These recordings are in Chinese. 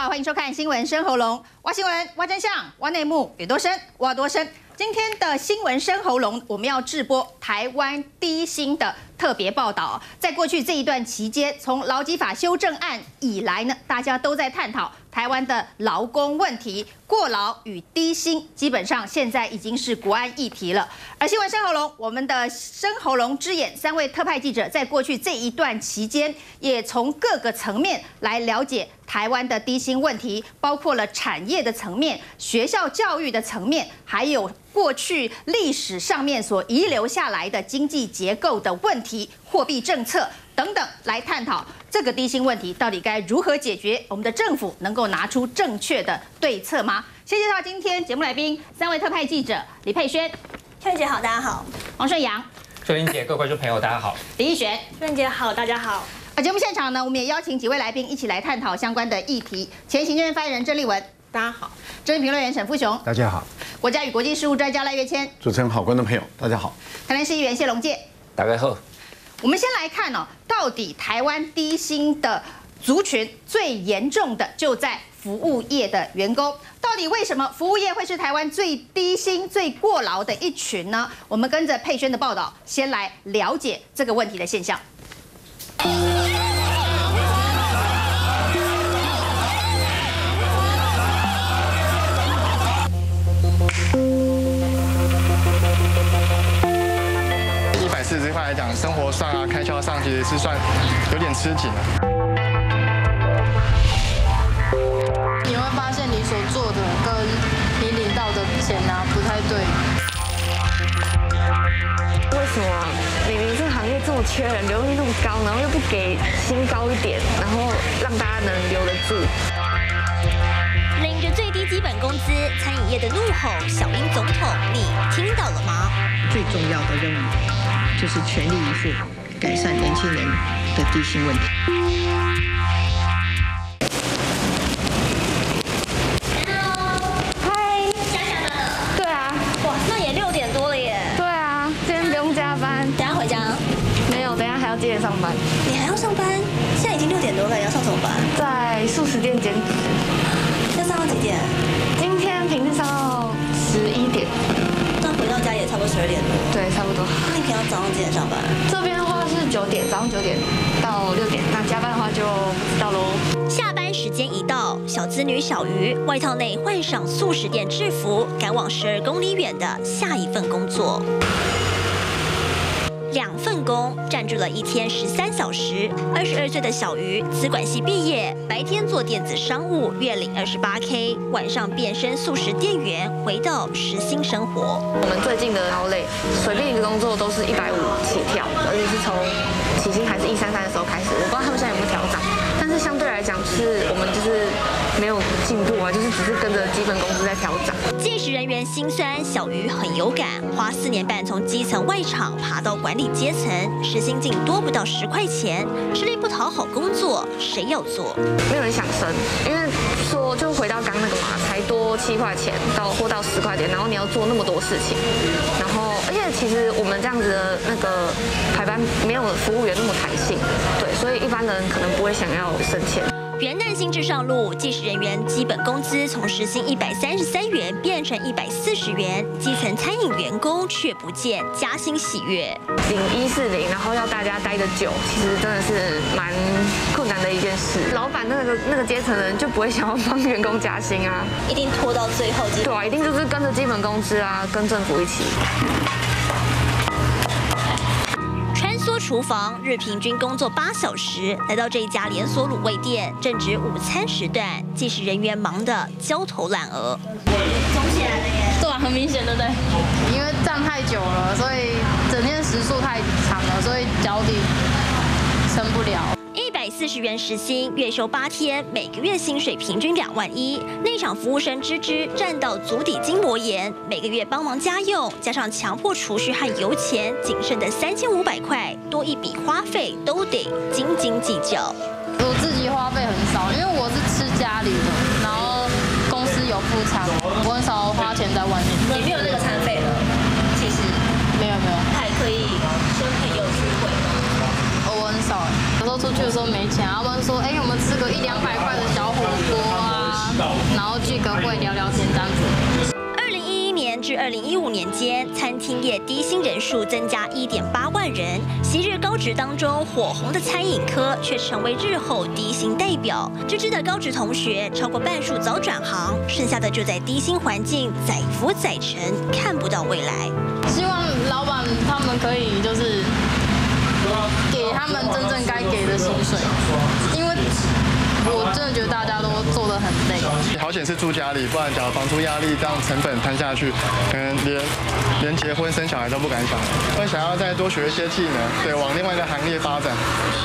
欢迎收看《新闻深喉咙》，挖新闻，挖真相，挖内幕，有多深，挖多深。今天的新闻深喉咙，我们要直播台湾低薪的特别报道。在过去这一段期间，从劳基法修正案以来呢，大家都在探讨台湾的劳工问题，过劳与低薪，基本上现在已经是国安议题了。而新闻深喉咙，我们的深喉咙之眼3位特派记者，在过去这一段期间，也从各个层面来了解台湾的低薪问题，包括了产业的层面、学校教育的层面，还有过去历史上面所遗留下来的经济结构的问题、货币政策等等，来探讨这个低薪问题到底该如何解决？我们的政府能够拿出正确的对策吗？先介绍今天节目来宾3位特派记者：李佩轩、 秀玲姐好，大家好； 黄顺阳、 秀玲姐，各位观众朋友，大家好； 李义璇、 秀玲姐好，大家好。 节目现场呢，我们也邀请几位来宾一起来探讨相关的议题。前行政院发言人郑丽文， 大家好； 政治评论员沈富雄， 大家好； 国家与国际事务专家赖岳谦， 主持人好，观众朋友大家好； 台南市议员谢龙介， 大家好。 我们先来看哦，到底台湾低薪的族群最严重的就在服务业的员工。到底为什么服务业会是台湾最低薪、最过劳的一群呢？我们跟着佩轩的报道，先来了解这个问题的现象。 140这块来讲，生活上啊、开销上其实是算有点吃紧的。 你会发现你所做的跟你领到的钱啊不太对。 为什么明明这个行业这么缺人，流动率那么高，然后又不给薪高一点，然后让大家能留得住？ 领着最低基本工资，餐饮业的怒吼，小英总统，你听到了吗？ 最重要的任务就是全力以赴改善年轻人的低薪问题。 嗨，下班了？ 对啊， 哇，那也6点多了耶。 对啊，今天不用加班。 等下回家？ 没有，等一下还要接着上班。 你还要上班？现在已经6点多了，要上什么班？ 在素食店兼职。 要上到几点？ 今天平日上到11点。 那回到家也差不多12点多。 对，差不多。 那你平常早上几点上班？ 这边的话是9点，早上9点到6点。那加班的话就不知道喽。 下班时间一到，小资女小鱼外套内换上素食店制服，赶往12公里远的下一份工作。2份工占据了一天13小时。22岁的小鱼，资管系毕业，白天做电子商务，月领28K， 晚上变身素食店员，回到时薪生活。 我们最近的劳累，随便一个工作都是150起跳，而且是从起薪还是133的时候开始，我不知道他们现在有没有调涨，但是相对来讲，是我们就是没有进步啊，就是只是跟着基本工资在调涨。 届时人员辛酸，小鱼很有感，花4年半从基层外场爬到管理阶层，时薪竟多不到10块钱，吃力不讨好工作，谁要做？ 没有人想升，因为说就回到刚那个嘛，才多7块钱或到10块钱，然后你要做那么多事情，然后而且其实我们这样子的那个排班没有服务员那么弹性，对，所以一般人可能不会想要升迁。 元旦新制上路，技师人员基本工资从时薪133元变成140元，基层餐饮员工却不见加薪喜悦。 领140，然后要大家待得久，其实真的是蛮困难的一件事。老板那个阶层人就不会想要帮员工加薪啊， 一定拖到最后。 对啊，一定就是跟着基本工资啊，跟政府一起。 厨房日平均工作8小时，来到这一家连锁卤味店，正值午餐时段，技师人员忙得焦头烂额。肿起来了耶！ 对啊，很明显，对不对？因为站太久了，所以整天时数太长了，所以脚底撑不了。 140元时薪，月休8天，每个月薪水平均2万1。内场服务生芝芝站到足底筋膜炎，每个月帮忙家用，加上强迫储蓄和油钱，仅剩的3500块，多一笔花费都得斤斤计较。 我自己花费很少，因为我是吃家里的，然后公司有副餐，我很少花钱在外面。 你没有那个餐费了，其实没有， 还可以跟朋友聚会吗？ 我很少，有时候出去的时候没钱，他们说，我们吃个100-200块的小火锅啊， 然后聚个会聊聊天这样子。 2011年至2015年间，餐厅业低薪人数增加1.8万人。昔日高职当中火红的餐饮科，却成为日后低薪代表。芝芝的高职同学超过半数早转行，剩下的就在低薪环境载浮载沉，看不到未来。 希望老板他们可以就是给他们真正该给的薪水，因为我真的觉得大家都做得很累。 好险是住家里，不然假如房租压力这样成本摊下去，可能连结婚生小孩都不敢想。会想要再多学一些技能，对，往另外一个行业发展。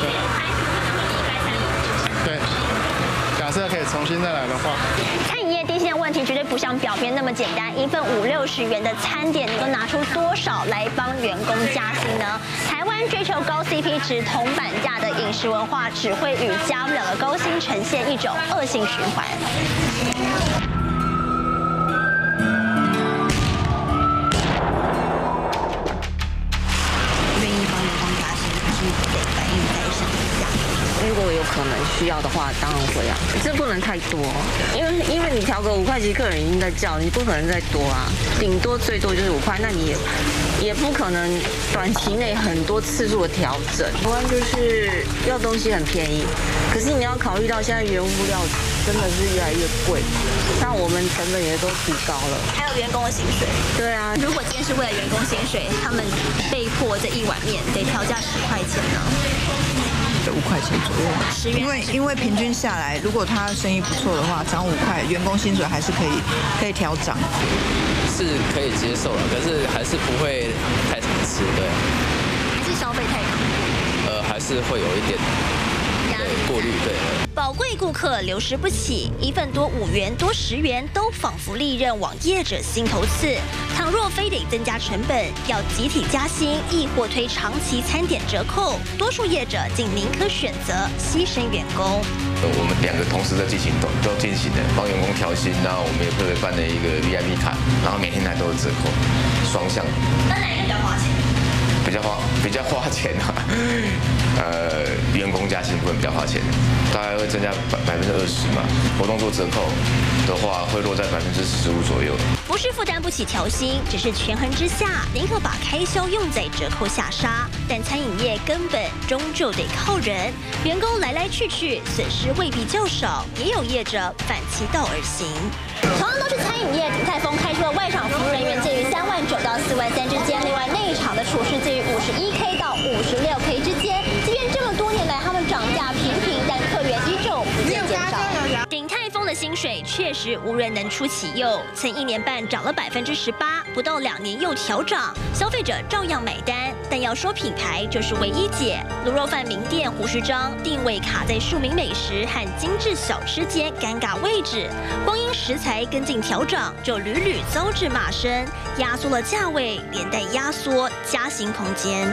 对，假设可以重新再来的话。 餐饮业低薪的问题绝对不像表面那么简单，一份50-60元的餐点，能够拿出多少来帮员工加薪呢？台湾追求高 CP 值、铜板价的饮食文化，只会与加不了的高薪呈现一种恶性循环。 愿意帮员工加薪，可是得反映在身价。 如果有可能需要的话，当然会啊，这不能太多，因为你调个5块，其实客人已经在叫，你不可能再多啊，顶多最多就是5块，那你也不可能短期内很多次数的调整。台湾就是要东西很便宜，可是你要考虑到现在原物料真的是越来越贵，那我们成本也都提高了， 还有员工的薪水。 对啊， 如果今天是为了员工薪水，他们被迫这一碗面得调价10块钱呢 ？5块钱左右，因为平均下来，如果他生意不错的话，涨5块，员工薪水还是可以调涨， 是可以接受了，可是还是不会太常吃，对。 还是消费太高？ 还是会有一点对过滤，对。 宝贵顾客流失不起，一份多5元多10元，都仿佛利刃往业者心头刺。倘若非得增加成本，要集体加薪，亦或推长期餐点折扣，多数业者竟宁可选择牺牲员工。 我们2个同时在进行都进行的，帮员工调薪，然后我们也特别办了一个 VIP 卡，然后每天来都有折扣，双向。 那哪一个比较花钱？ 比较花钱啊，员工加薪部分比较花钱，大概会增加20%嘛。活动做折扣的话，会落在15%左右。 不是负担不起调薪，只是权衡之下，宁可把开销用在折扣下杀。但餐饮业根本终究得靠人，员工来来去去，损失未必较少，也有业者反其道而行。同样都是餐饮业，鼎泰丰开出了外场服务人员介于3万9到4万3之间，另外内场的厨师介于51K 到56K 之间。即便这么多年来他们涨价平平，但客源依旧不见减少。鼎泰丰的薪水确实无人能出其右，曾1年半涨了18%，不到2年又调涨，消费者照样买单。但要说品牌，就是唯一解。卤肉饭名店胡须章定位卡在庶民美食和精致小吃间尴尬位置，光因食材跟进调涨，就屡屡遭致骂声，压缩了价位，连带压缩加薪空间。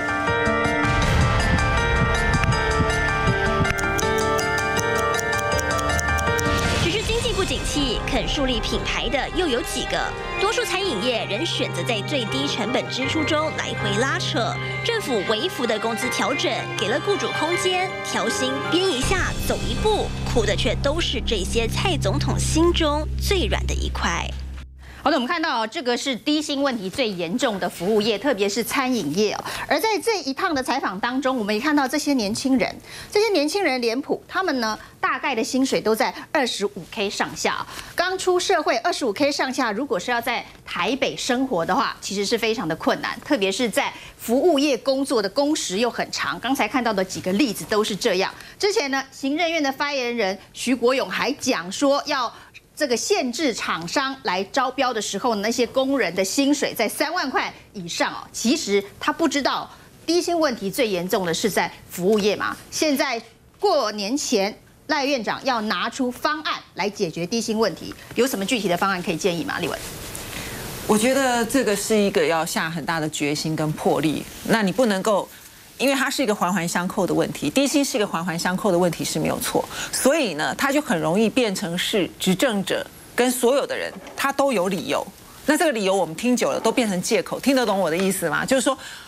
不景气，肯树立品牌的又有几个？多数餐饮业仍选择在最低成本支出中来回拉扯。政府微幅的工资调整，给了雇主空间，调薪编一下走一步，苦的却都是这些蔡总统心中最软的一块。 好的，我们看到这个是低薪问题最严重的服务业，特别是餐饮业哦。而在这一趟的采访当中，我们也看到这些年轻人脸谱，他们呢大概的薪水都在25K 上下。刚出社会25K 上下，如果是要在台北生活的话，其实是非常的困难，特别是在服务业工作的工时又很长。刚才看到的几个例子都是这样。之前呢，行政院的发言人徐国勇还讲说要这个限制厂商来招标的时候，那些工人的薪水在3万块以上哦。其实他不知道，低薪问题最严重的是在服务业嘛。现在过年前，赖院长要拿出方案来解决低薪问题，有什么具体的方案可以建议吗？立文， 我觉得这个是一个要下很大的决心跟魄力。那你不能够。因为它是一个环环相扣的问题，低薪是一个环环相扣的问题是没有错，所以呢，它就很容易变成是执政者跟所有的人他都有理由，那这个理由我们听久了都变成借口，听得懂我的意思吗？就是说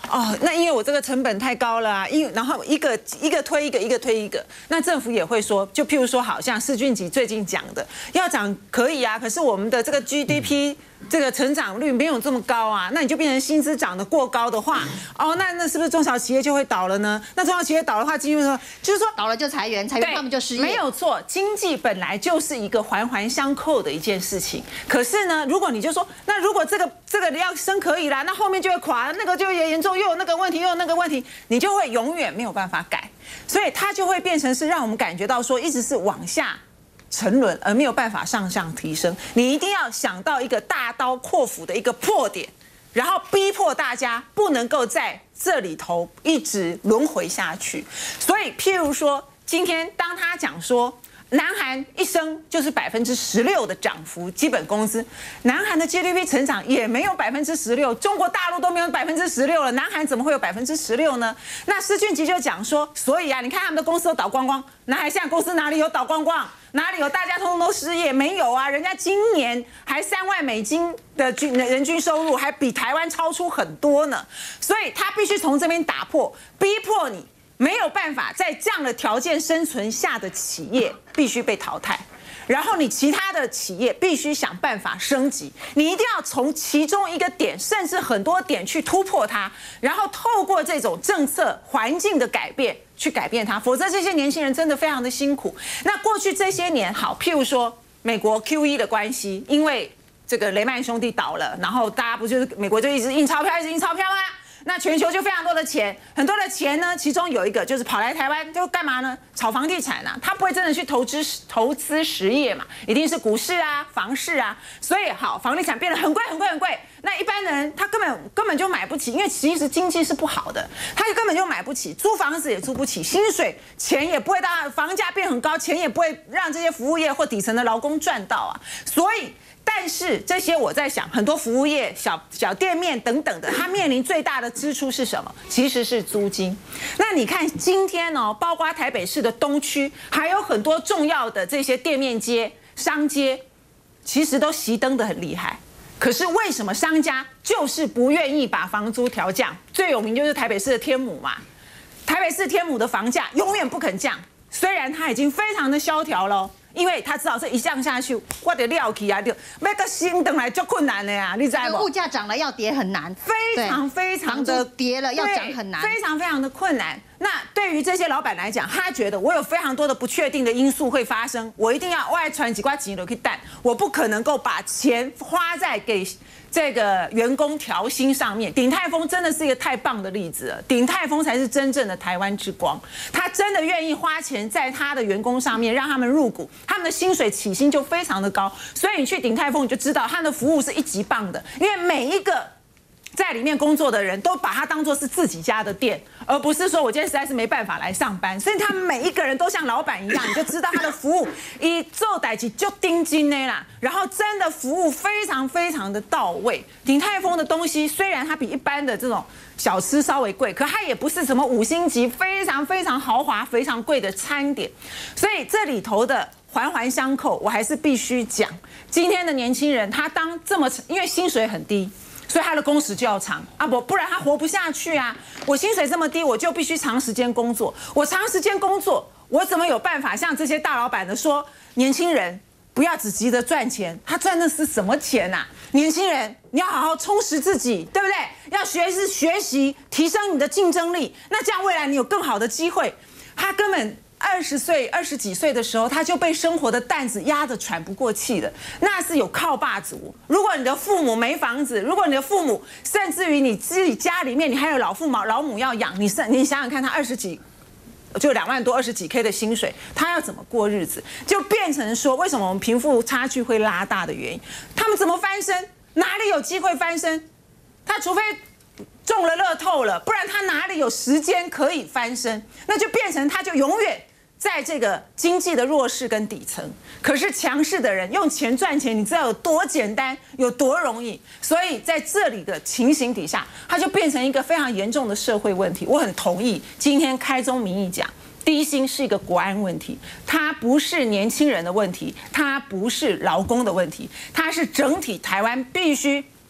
哦，那因为我这个成本太高了啊，然后一个推一个，那政府也会说，就譬如说，好像世俊吉最近讲的，要涨可以啊，可是我们的这个 GDP 这个成长率没有这么高啊，那你就变成薪资涨得过高的话，哦，那是不是中小企业就会倒了呢？那中小企业倒的话，就是说倒了就裁员，他们就失业， 没有错，经济本来就是一个环环相扣的一件事情。可是呢，如果你就说，那如果这个要升可以啦，那后面就会垮，那个就会严重，又有那个问题，又有那个问题，你就会永远没有办法改，所以它就会变成是让我们感觉到说，一直是往下沉沦，而没有办法向上提升。你一定要想到一个大刀阔斧的一个破点，然后逼迫大家不能够在这里头一直轮回下去。所以，譬如说，今天当他讲说，南韩一升就是16%的涨幅，基本工资，南韩的 GDP 成长也没有16%，中国大陆都没有16%了，南韩怎么会有16%呢？那施俊吉就讲说，所以啊，你看他们的公司都倒光光，南韩现在公司哪里有倒光光？哪里有大家通通都失业？没有啊，人家今年还3万美金的人均收入，还比台湾超出很多呢。所以他必须从这边打破，逼迫你没有办法在这样的条件生存下的企业必须被淘汰。然后你其他的企业必须想办法升级，你一定要从其中一个点，甚至很多点去突破它，然后透过这种政策环境的改变去改变它，否则这些年轻人真的非常的辛苦。那过去这些年，好，譬如说美国 QE 的关系，因为这个雷曼兄弟倒了，然后大家不就是美国就一直印钞票，一直印钞票吗？那全球就非常多的钱，很多的钱呢，其中有一个就是跑来台湾就干嘛呢？炒房地产啊，他不会真的去投资实业嘛，一定是股市啊、房市啊，所以好，房地产变得很贵。那一般人他根本就买不起，因为其实经济是不好的，他就根本就买不起，租房子也租不起，薪水钱也不会到，房价变很高，钱也不会让这些服务业或底层的劳工赚到啊，所以。但是这些我在想，很多服务业、小店面等等的，它面临最大的支出是什么？其实是租金。那你看今天哦，包括台北市的东区，还有很多重要的这些店面街、商街，其实都熄灯的很厉害。可是为什么商家就是不愿意把房租调降？最有名就是台北市的天母嘛，台北市天母的房价永远不肯降，虽然它已经非常的萧条了。因为他知道这一降下去，我的料起啊，就要个新等来就困难的呀，你知道不？ 物价涨了要跌很难， 非常的跌了要涨很难， 非常的困难。那对于这些老板来讲，他觉得我有非常多的不确定的因素会发生，我一定要外传几块钱去蛋，我不可能够把钱花在给这个员工调薪上面。鼎泰丰真的是一个太棒的例子了，鼎泰丰才是真正的台湾之光，他真的愿意花钱在他的员工上面，让他们入股，他们的薪水起薪就非常的高，所以你去鼎泰丰你就知道他的服务是一级棒的，因为每一个在里面工作的人都把它当作是自己家的店，而不是说我今天实在是没办法来上班，所以他们每一个人都像老板一样，你就知道他的服务一做代志就盯紧的啦，然后真的服务非常的到位。鼎泰丰的东西虽然它比一般的这种小吃稍微贵，可它也不是什么5星级非常豪华非常贵的餐点，所以这里头的环环相扣，我还是必须讲，今天的年轻人他当这么，因为薪水很低。所以他的工时就要长啊，不然他活不下去啊！我薪水这么低，我就必须长时间工作。我长时间工作，我怎么有办法像这些大老板的说，年轻人不要只急着赚钱，他赚的是什么钱啊？年轻人，你要好好充实自己，对不对？要学习，提升你的竞争力，那这样未来你有更好的机会。他根本。20几岁的时候，他就被生活的担子压得喘不过气了。那是有靠爸族。如果你的父母没房子，如果你的父母甚至于你自己家里面你还有老母要养，你想想看，他20几就2万多20几 K 的薪水，他要怎么过日子？就变成说，为什么我们贫富差距会拉大的原因？他们怎么翻身？哪里有机会翻身？他除非中了乐透了，不然他哪里有时间可以翻身？那就变成他就永远在这个经济的弱势跟底层。可是强势的人用钱赚钱，你知道有多简单，有多容易？所以在这里的情形底下，它就变成一个非常严重的社会问题。我很同意今天开宗明义讲，低薪是一个国安问题，它不是年轻人的问题，它不是劳工的问题，它是整体台湾必须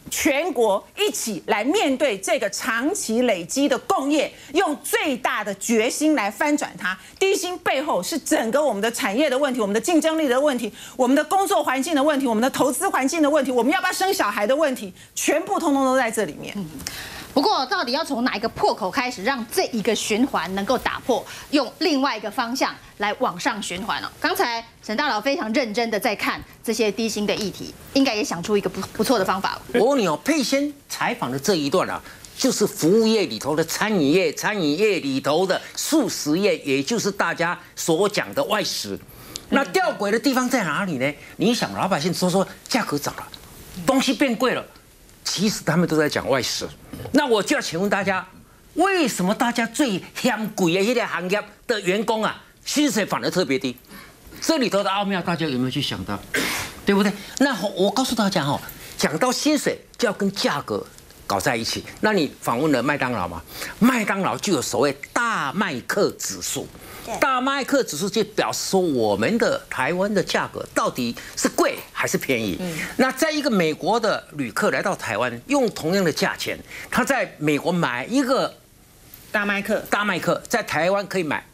全国一起来面对这个长期累积的共业，用最大的决心来翻转它。低薪背后是整个我们的产业的问题，我们的竞争力的问题，我们的工作环境的问题，我们的投资环境的问题，我们要不要生小孩的问题，全部通通都在这里面。 不过，到底要从哪一个破口开始，让这一个循环能够打破，用另外一个方向来往上循环哦？刚才沈大佬非常认真的在看这些低薪的议题，应该也想出一个不错的方法了。 我问你哦，佩仙采访的这一段啊，就是服务业里头的餐饮业，餐饮业里头的素食业，也就是大家所讲的外食。那吊诡的地方在哪里呢？你想，老百姓说价格涨了，东西变贵了。其实他们都在讲外食，那我就要请问大家，为什么大家最嫌贵的那些行业的员工啊，薪水反而特别低？这里头的奥妙，大家有没有去想到？对不对？那我告诉大家哈，讲到薪水就要跟价格搞在一起。那你访问了麦当劳吗？麦当劳就有所谓大麦克指数。大麦克指数就表示说，我们的台湾的价格到底是贵还是便宜？那在一个美国的旅客来到台湾，用同样的价钱，他在美国买一个大麦克， 在台湾可以买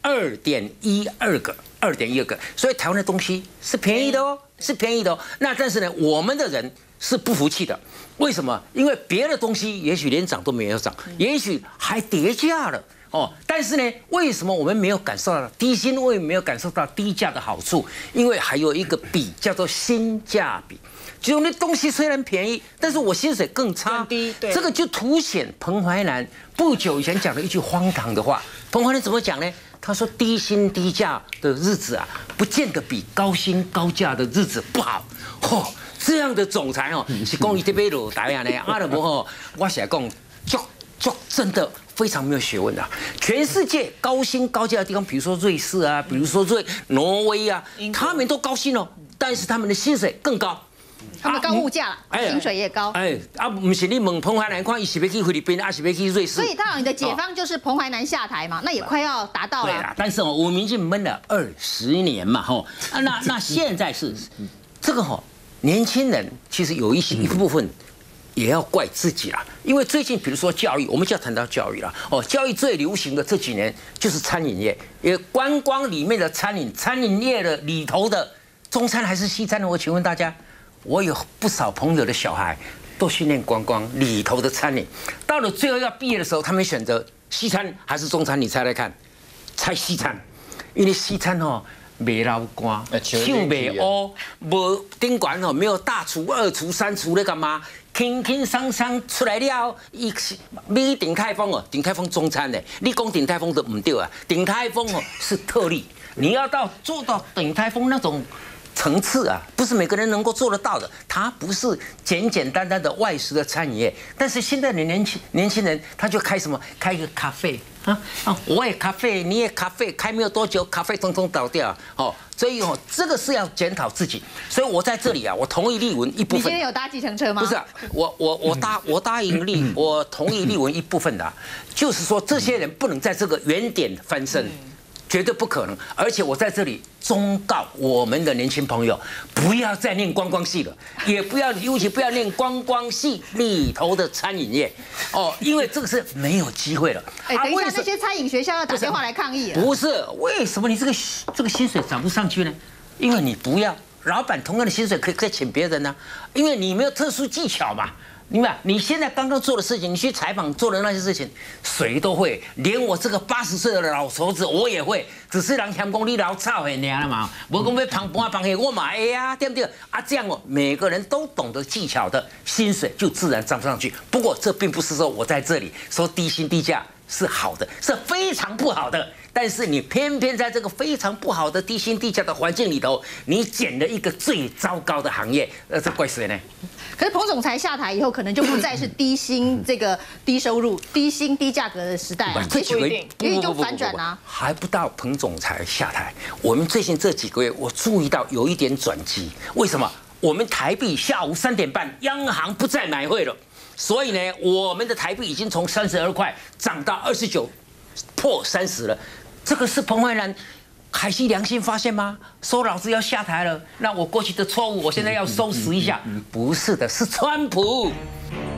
2.12个，所以台湾的东西是便宜的哦，是便宜的哦。那但是呢，我们的人是不服气的，为什么？因为别的东西也许连涨都没有涨，也许还跌价了。哦，但是呢，为什么我们没有感受到低薪？为什么没有感受到低价的好处？因为还有一个比叫做性价比，就是那东西虽然便宜，但是我薪水更差。 低，对， 这个就凸显彭淮南不久以前讲了一句荒唐的话。彭淮南怎么讲呢？他说低薪低价的日子啊，不见得比高薪高价的日子不好。哦，这样的总裁哦，是讲伊这边落台啊呢，阿拉伯哦，我是来讲，真的。非常没有学问的，全世界高薪高价的地方，比如说瑞士啊，比如说挪威啊，他们都高薪哦，但是他们的薪水更高。 他们高物价，薪水也高。 不是你问彭淮南看，伊是要去菲律宾，还是要去瑞士？ 所以，大佬，你的解方就是彭淮南下台嘛，那也快要达到了。 对啦，但是我民进闷了20年嘛，那现在是这个年轻人其实有一部分。也要怪自己啦，因为最近比如说教育，我们就要谈到教育了。教育最流行的这几年就是餐饮业，因为观光里面的餐饮业的里头的中餐还是西餐呢？我请问大家，我有不少朋友的小孩都训练观光里头的餐饮，到了最后要毕业的时候，他们选择西餐还是中餐？你猜猜看，猜西餐，因为西餐袂流汗，手袂乌，无顶管没有大厨、2厨、3厨咧干嘛？轻轻松松出来了，你鼎泰丰鼎泰丰中餐的，你讲鼎泰丰都唔对啊，鼎泰丰是特例，你要做到鼎泰丰那种层次啊，不是每个人能够做得到的。它不是简简单单的外食的餐饮业，但是现在的年轻人他就开一个咖啡啊，我也咖啡，你也咖啡，开没有多久，咖啡通通倒掉所以这个是要检讨自己。所以我在这里啊，我同意立文一部分。 你今天有搭计程车吗？ 不是，我答应我同意立文一部分的，就是说这些人不能在这个原点翻身。绝对不可能，而且我在这里忠告我们的年轻朋友，不要再念观光系了，尤其不要念观光系里头的餐饮业，因为这个是没有机会了。 等一下，那些餐饮学校要打电话来抗议了。 不是，为什么你这个薪水涨不上去呢？因为你不要，老板同样的薪水可以请别人呢，因为你没有特殊技巧嘛。你现在刚刚做的事情，你去采访做的那些事情，谁都会，连我这个80岁的老头子我也会，只是人嫌讲你老草的尔了嘛，无讲要旁帮下我嘛会啊，对不对？这样每个人都懂得技巧的，薪水就自然涨不上去。不过这并不是说我在这里说低薪低价是好的，是非常不好的。但是你偏偏在这个非常不好的低薪低价的环境里头，你捡了一个最糟糕的行业，这怪谁呢？ 可是彭总裁下台以后，可能就不再是低薪这个低收入、低薪低价格的时代啊， 这几个月因为就反转啊， 还不到彭总裁下台。我们最近这几个月，我注意到有一点转机。为什么？我们台币下午3点半，央行不再买汇了，所以呢，我们的台币已经从32块涨到29，破30了。这个是彭淮南海西良心发现吗？说老子要下台了，那我过去的错误，我现在要收拾一下？不是的，是川普。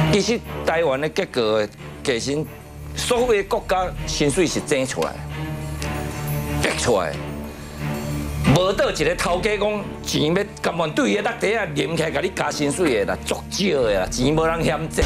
其实台湾的结构计薪，所有的国家薪水是整出来，逼出来。无倒一个头家讲钱要甘愿对个落地啊，连起来甲你加薪水的啦，足少的啦，钱无人嫌这。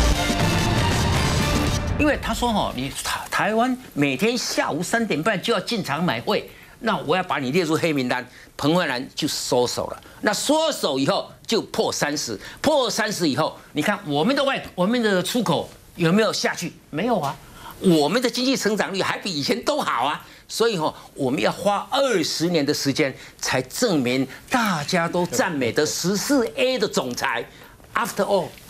因为他说哈，你台湾每天下午3点半就要进场买会，那我要把你列入黑名单，彭淮南就收手了。那收手以后就破30，破30以后，你看我们的出口有没有下去？没有啊，我们的经济成长率还比以前都好啊。所以我们要花20年的时间才证明大家都赞美的14A 的总裁 ，After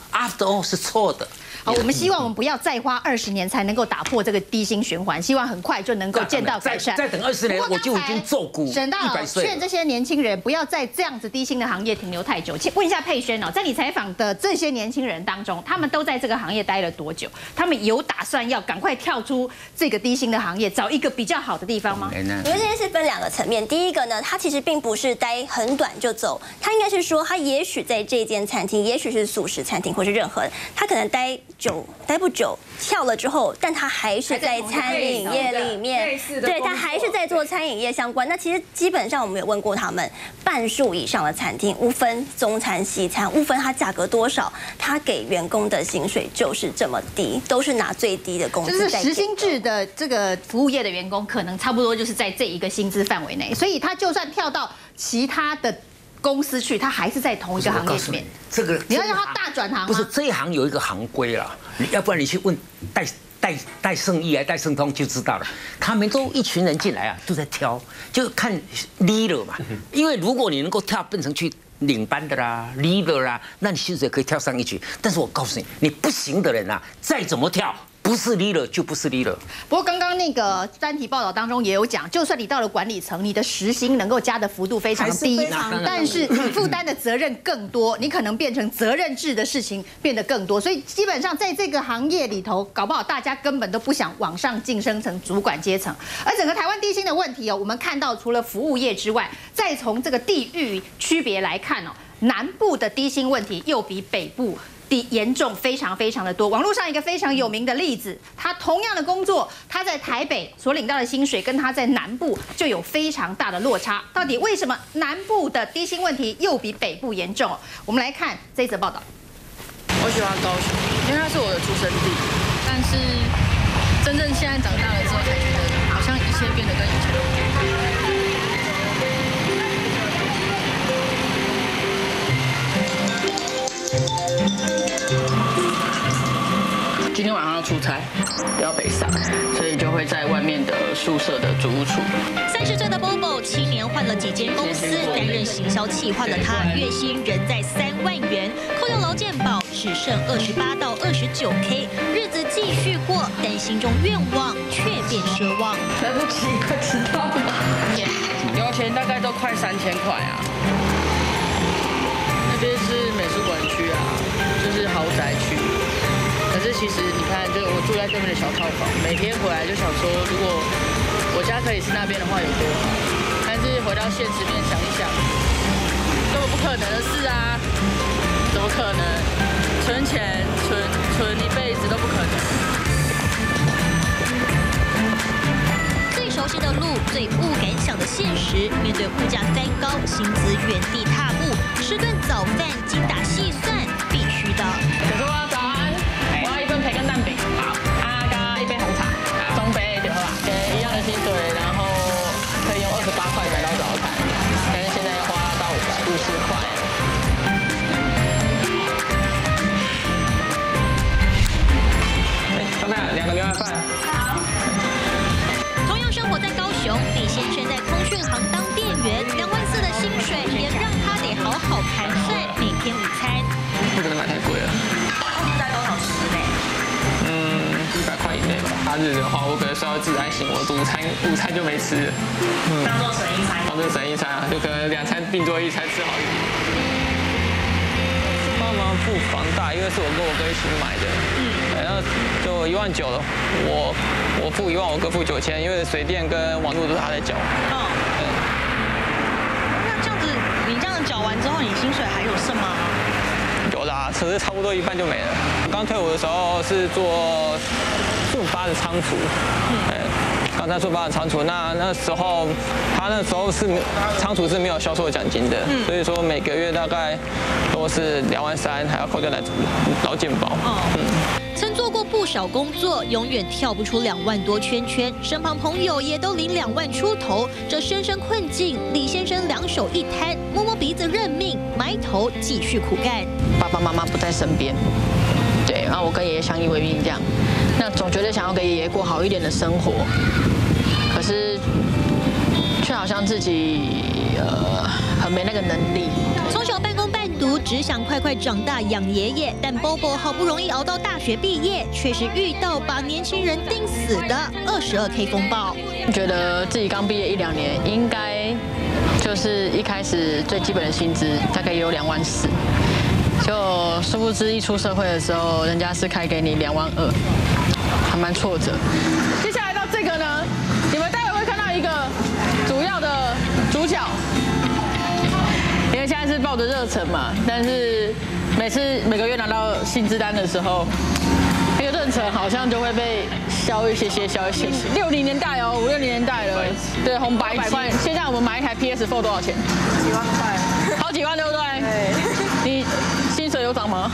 all 是错的。 好，我们希望我们不要再花20年才能够打破这个低薪循环，希望很快就能够见到改善。 再等20年，我就已经奏鼓100岁。 劝这些年轻人不要在这样子低薪的行业停留太久。问一下佩萱哦，在你采访的这些年轻人当中，他们都在这个行业待了多久？他们有打算要赶快跳出这个低薪的行业，找一个比较好的地方吗？ 因为这件事分2个层面。第一个呢，他其实并不是待很短就走，他应该是说，他也许在这间餐厅，也许是素食餐厅，或是任何，他可能待不久，跳了之后，但他还是在餐饮业里面，对他还是在做餐饮业相关。那其实基本上我们有问过他们，半数以上的餐厅，无分中餐西餐，无分它价格多少，他给员工的薪水就是这么低，都是拿最低的工资在给。 就是时薪制的这个服务业的员工，可能差不多就是在这一个薪资范围内，所以他就算跳到其他的公司去，他还是在同一个行业里面。 这个你要让他大转行吗？ 不是，这一行有一个行规啦，要不然你去问戴胜义还戴胜通就知道了。他们都一群人进来啊，都在挑，就看 leader 嘛。因为如果你能够跳变成去领班的啦 ，leader 啦，那你薪水可以跳上一级。但是我告诉你，你不行的人啊，再怎么跳。不是 leader 就不是 leader。 不过刚刚那个专题报道当中也有讲，就算你到了管理层，你的时薪能够加的幅度非常低，但是你负担的责任更多，你可能变成责任制的事情变得更多，所以基本上在这个行业里头，搞不好大家根本都不想往上晋升成主管阶层。而整个台湾低薪的问题哦，我们看到除了服务业之外，再从这个地域区别来看哦，南部的低薪问题又比北部严重非常的多。网络上一个非常有名的例子，他同样的工作，他在台北所领到的薪水跟他在南部就有非常大的落差。到底为什么南部的低薪问题又比北部严重？我们来看这一则报道。 我喜欢高雄，因为它是我的出生地，但是真正现在长大了之后才觉得，好像一切变得跟以前不一样。今天晚上要出差，要北上，所以就会在外面的宿舍的租屋处。 30岁的 Bobo 7年换了几间公司，担任行销企划的他，月薪仍在3万元，扣掉劳健保只剩28到29K， 日子继续过，但心中愿望却变奢望。 来不及，快迟到了。油钱大概都快3000块啊。那边是美术馆区啊，就是豪宅区。可是其实你看，就我住在对面的小套房，每天回来就想说，如果我家可以是那边的话有多好。但是回到现实面想一想，根本不可能的事啊！怎么可能？存钱存一辈子都不可能。 最熟悉的路，最不敢想的现实，面对物价3高，薪资原地踏步，吃顿早饭精打细算必须的。 小叔啊，早安！我要1份培根蛋饼，好，加1杯红茶，中杯就好啦。一样的薪水，然后可以用28块买到早餐，但是现在要花到50块。 老板，2个牛肉饭。 同样生活在高雄，李先生在通讯行当店员，2万4的薪水也让他得好好盘算每天午餐。 这个买太贵了。 大概多少吃呢 ？100块以内吧。假日的话，我可能稍微自然醒，我午餐就没吃。 当做省一餐。 当做省一餐啊，就可能2餐并做1餐吃好一点。妈妈付房贷，因为是我跟我哥一起买的。然后就1万9了，我付1万，我哥付9000，因为水电跟网络都是他在缴。 那这样子，你这样缴完之后，你薪水还有剩吗？ 有啦， 可是差不多一半就没了。刚退伍的时候是做8的仓储，刚才做8的仓储，那时候他那时候是仓储是没有销售奖金的，所以说每个月大概都是2万3，还要扣掉劳健保。 曾做过不少工作，永远跳不出2万多圈圈，身旁朋友也都领2万出头。这深深困境，李先生2手一摊，摸摸鼻子认命，埋头继续苦干。 爸爸妈妈不在身边，对，然后我跟爷爷相依为命这样，那总觉得想要给爷爷过好一点的生活，可是却好像自己很没那个能力。 从小半工半读，只想快快长大养爷爷，但 Bobo 好不容易熬到大学毕业，却是遇到把年轻人盯死的22K 风暴。 觉得自己刚毕业1、2年，应该就是一开始最基本的薪资大概也有2万4，就殊不知一出社会的时候，人家是开给你2万2，还蛮挫折。接下来到这个呢，你们待会会看到一个主要的主角。因为现在是抱着热忱嘛，但是每个月拿到薪资单的时候，那个热忱好像就会被消一些。60年代哦，50、60年代了，对，红白机。现在我们买一台 PS4 多少钱？ 几万块， 好几万，对不对？对。你薪水有涨吗？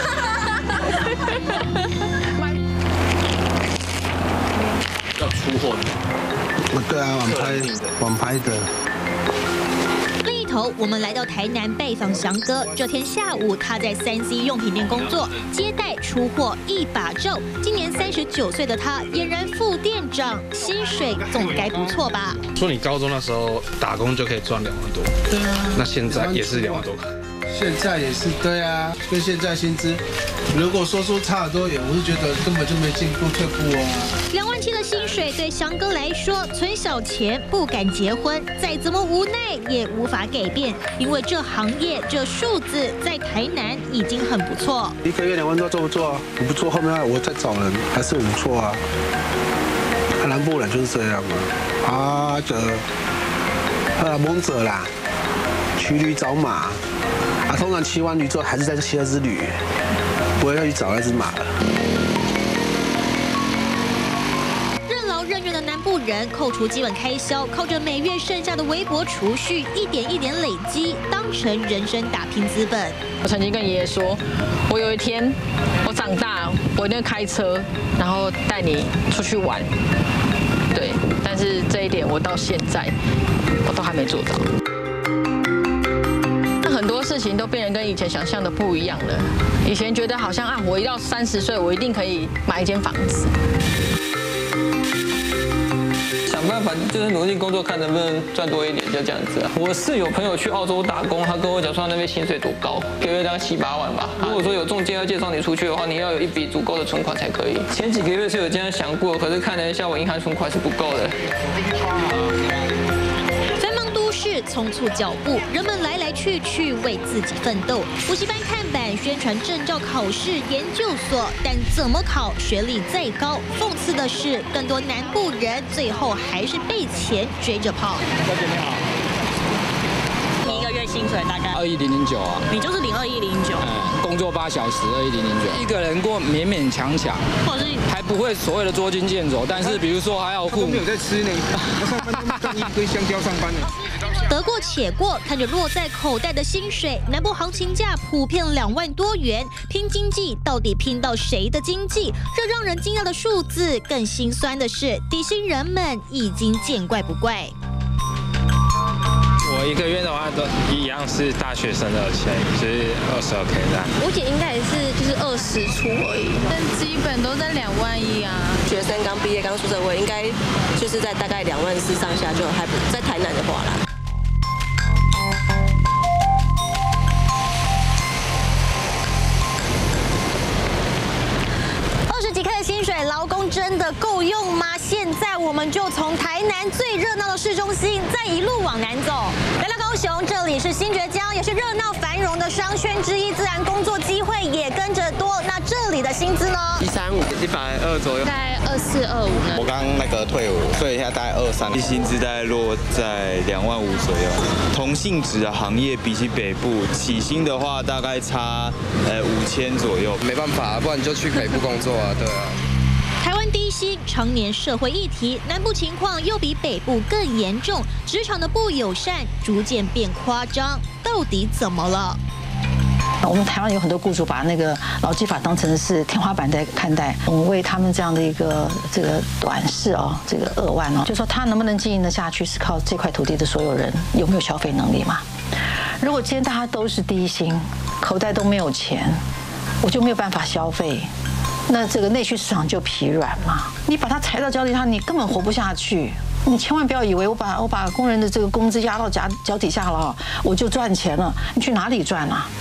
要出货的。对啊，网拍的。 另一头，我们来到台南拜访翔哥。这天下午，他在3C 用品店工作，接待出货一把照。今年39岁的他，俨然副店长，薪水总该不错吧？ 说你高中那时候打工就可以赚2万多，对啊，那现在也是2万多块。 现在也是对啊，跟现在薪资，如果说差很多远，我是觉得根本就没进步退步啊。 2万7的薪水对翔哥来说，存小钱不敢结婚，再怎么无奈也无法改变，因为这行业这数字在台南已经很不错。 1个月2万多做不做啊？我不做，后面我再找人还是不错啊。南部人就是这样嘛，蒙者啦，骑驴找马。通常骑完驴之后，还是在骑那只驴，不会再去找那只马了。 任劳任怨的南部人，扣除基本开销，靠着每月剩下的微薄储蓄，一点一点累积，当成人生打拼资本。 我曾经跟爷爷说，我有一天我长大，我一定会开车，然后带你出去玩。对，但是这一点我到现在我都还没做到。很多事情都变得跟以前想象的不一样了。以前觉得好像我一到30岁，我一定可以买一间房子。 想办法就是努力工作，看能不能赚多一点，就这样子啊。我是有朋友去澳洲打工，他跟我讲说那边薪水多高，一个月大概7、8万吧。如果说有中介要介绍你出去的话，你要有一笔足够的存款才可以。前几个月是有这样想过，可是看了一下我银行存款是不够的。 匆促脚步，人们来来去去为自己奋斗。补习班看板宣传证照考试研究所，但怎么考，学历再高，讽刺的是，更多南部人最后还是被钱追着跑。 小姐你好， 你一个月薪水大概 21009啊？ 你就是领21009。 工作8小时21009，一个人过勉勉强强， 或者是还不会所谓的捉襟见肘，但是比如说还要付。 没有在吃呢，赚一堆香蕉上班呢。 得过且过，看着落在口袋的薪水，南部行情价普遍2万多元，拼经济到底拼到谁的经济？这让人惊讶的数字，更心酸的是，底薪人们已经见怪不怪。 我一个月的话都一样是大学生的钱，就是22K 这样。 我姐应该也是就是20出而已， 但基本都在2万1啊。 学生刚毕业刚出社会，应该就是在大概2万4上下，就还不在台南的话啦。20几K的薪水，劳工真的够用吗？ 现在我们就从台南最热闹的市中心，再一路往南走，来到高雄，这里是新崛江，也是热闹繁荣的商圈之一，自然工作机会也跟着多。那这里的薪资呢 ？130、120左右， 大概24、25呢。 我刚那个退伍，所以现在大概23，薪资大概落在2万5左右。同性质的行业比起北部起薪的话，大概差5000左右。 没办法，不然你就去北部工作啊，对啊。 台湾低薪常年社会议题，南部情况又比北部更严重，职场的不友善逐渐变夸张，到底怎么了？ 我们台湾有很多雇主把那个劳基法当成是天花板在看待，我们为他们这样的一个这个短视哦，这个扼腕哦，就说他能不能经营得下去，是靠这块土地的所有人有没有消费能力嘛。如果今天大家都是低薪，口袋都没有钱，我就没有办法消费。那这个内需市场就疲软嘛，你把它踩到脚底下，你根本活不下去。你千万不要以为我把工人的这个工资压到脚底下了，我就赚钱了。你去哪里赚啊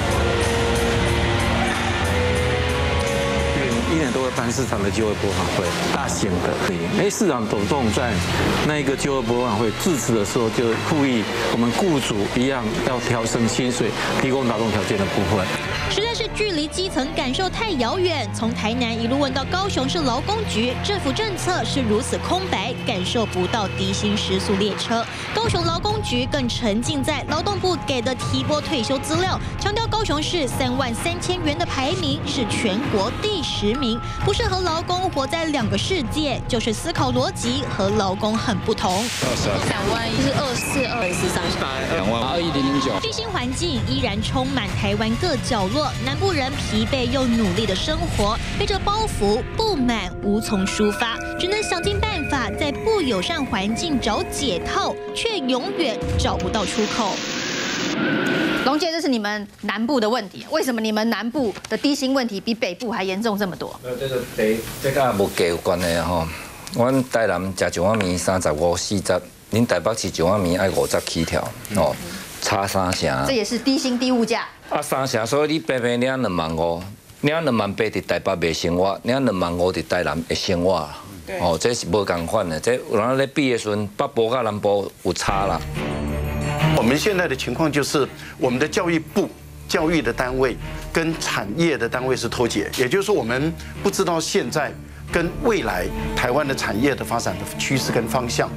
？1年都会办市场的就业博览会，大型的。市场董仲在那个就业博览会致辞的时候，就呼吁我们雇主一样要调升薪水，提供劳动条件的部分。 实在是距离基层感受太遥远，从台南一路问到高雄市劳工局，政府政策是如此空白，感受不到低薪时速列车。高雄劳工局更沉浸在劳动部给的提拨退休资料，强调高雄市33000元的排名是全国第10名，不适合劳工活在2个世界，就是思考逻辑和劳工很不同。 2万1是24、24上下 ，2万 2109。 低薪环境依然充满台湾各角落。南部人疲惫又努力的生活，背着包袱不满无从抒发，只能想尽办法在不友善环境找解套，却永远找不到出口。 龙姐，这是你们南部的问题，为什么你们南部的低薪问题比北部还严重这么多？ 这个无价有关系吼。阮台南食一碗面35、40，恁台北吃一碗面爱50起跳哦，差3成。 这也是低薪低物价。 3成，所以你平平领2万5，领2万8伫台北袂生活，领2万5伫台南会生活。哦，这是无共款的，这有人咧比的时阵，北部甲南部有差啦。 我们现在的情况就是，我们的教育部教育的单位跟产业的单位是脱节，也就是说，我们不知道现在跟未来台湾的产业的发展的趋势跟方向。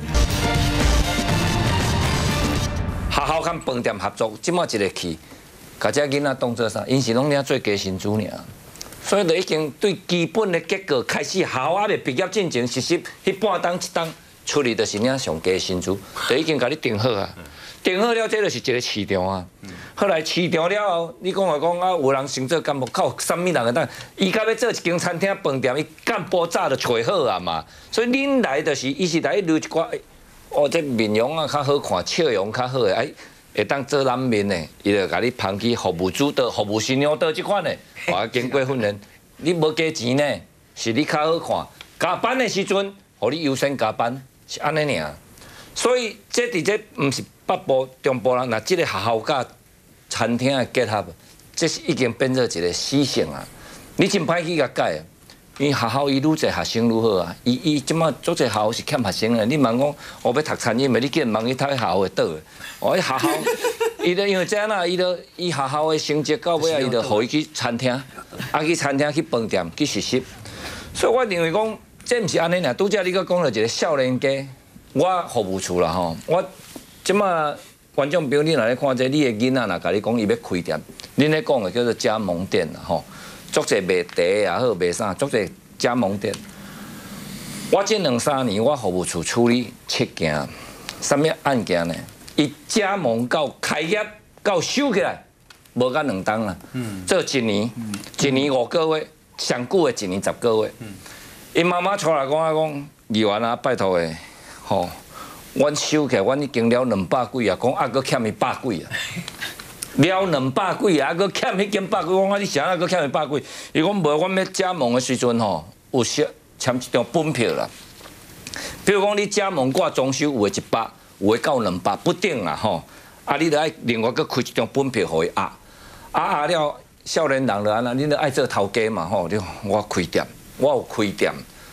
学校跟饭店合作，即马一个去。甲这囡仔当做啥？因是拢领做家薪资尔，所以就已经对基本的结构开始，校还未毕业进前实习，迄半档一档出去就是领上家薪资，就已经甲你定好啊。定好了，这就是一个市场啊。后来市场了后，你讲啊，有人想做干部，靠什么人会当？伊甲要做一间餐厅、饭店，伊干部早就找好啊嘛。所以恁来就是，伊是来留一寡，哦，这面容啊较好看，笑容较好的，哎。会当做南面的，伊就甲你捧去服务组的、服务新娘的这款的，我经过训练，你无加钱呢，是你较好看。加班的时阵，互你优先加班，是安尼尔。所以这伫这毋是北部、中部人，那这个学校甲餐厅的结合，这是已经变做一个死性啊！你真歹去甲改。因为学校伊愈侪学生愈好啊，伊即马足侪学校是欠学生的。你问讲，我要读餐饮的，你叫人问伊读学校的倒的。哦，学校，伊就因为这样啦，伊学校的成绩到尾啊，伊就互伊去餐厅，去餐厅去饭店去实习。所以我认为讲，这毋是安尼尔。拄则你佫讲到一个少年家，我服务处啦吼，我即马观众朋友，你若咧看这，你的囡仔若甲你讲伊要开店，恁咧讲的叫做加盟店啦吼。足侪卖茶也好，卖啥，足侪加盟店。我这2-3年，我服务处处理7件，什么案件呢？伊加盟到开业到收起来，无甲2档啦。做1年，1年5个月，上久的1年10个月。因妈妈出来跟我讲，议员啊，拜托诶，吼，阮收起来，阮已经了200几啊，讲还佫欠伊100几啊。了200几啊，佫欠迄间100几，我讲你啥啊，佫欠伊100几？伊讲无，阮要加盟的时阵吼，有签一张本票啦。比如讲你加盟挂装修，有的100，有的到200，不定啦吼。啊，你著爱另外佫开一张本票，互伊压了。少年人就安那，你著爱做头家嘛吼，我开店，我有开店。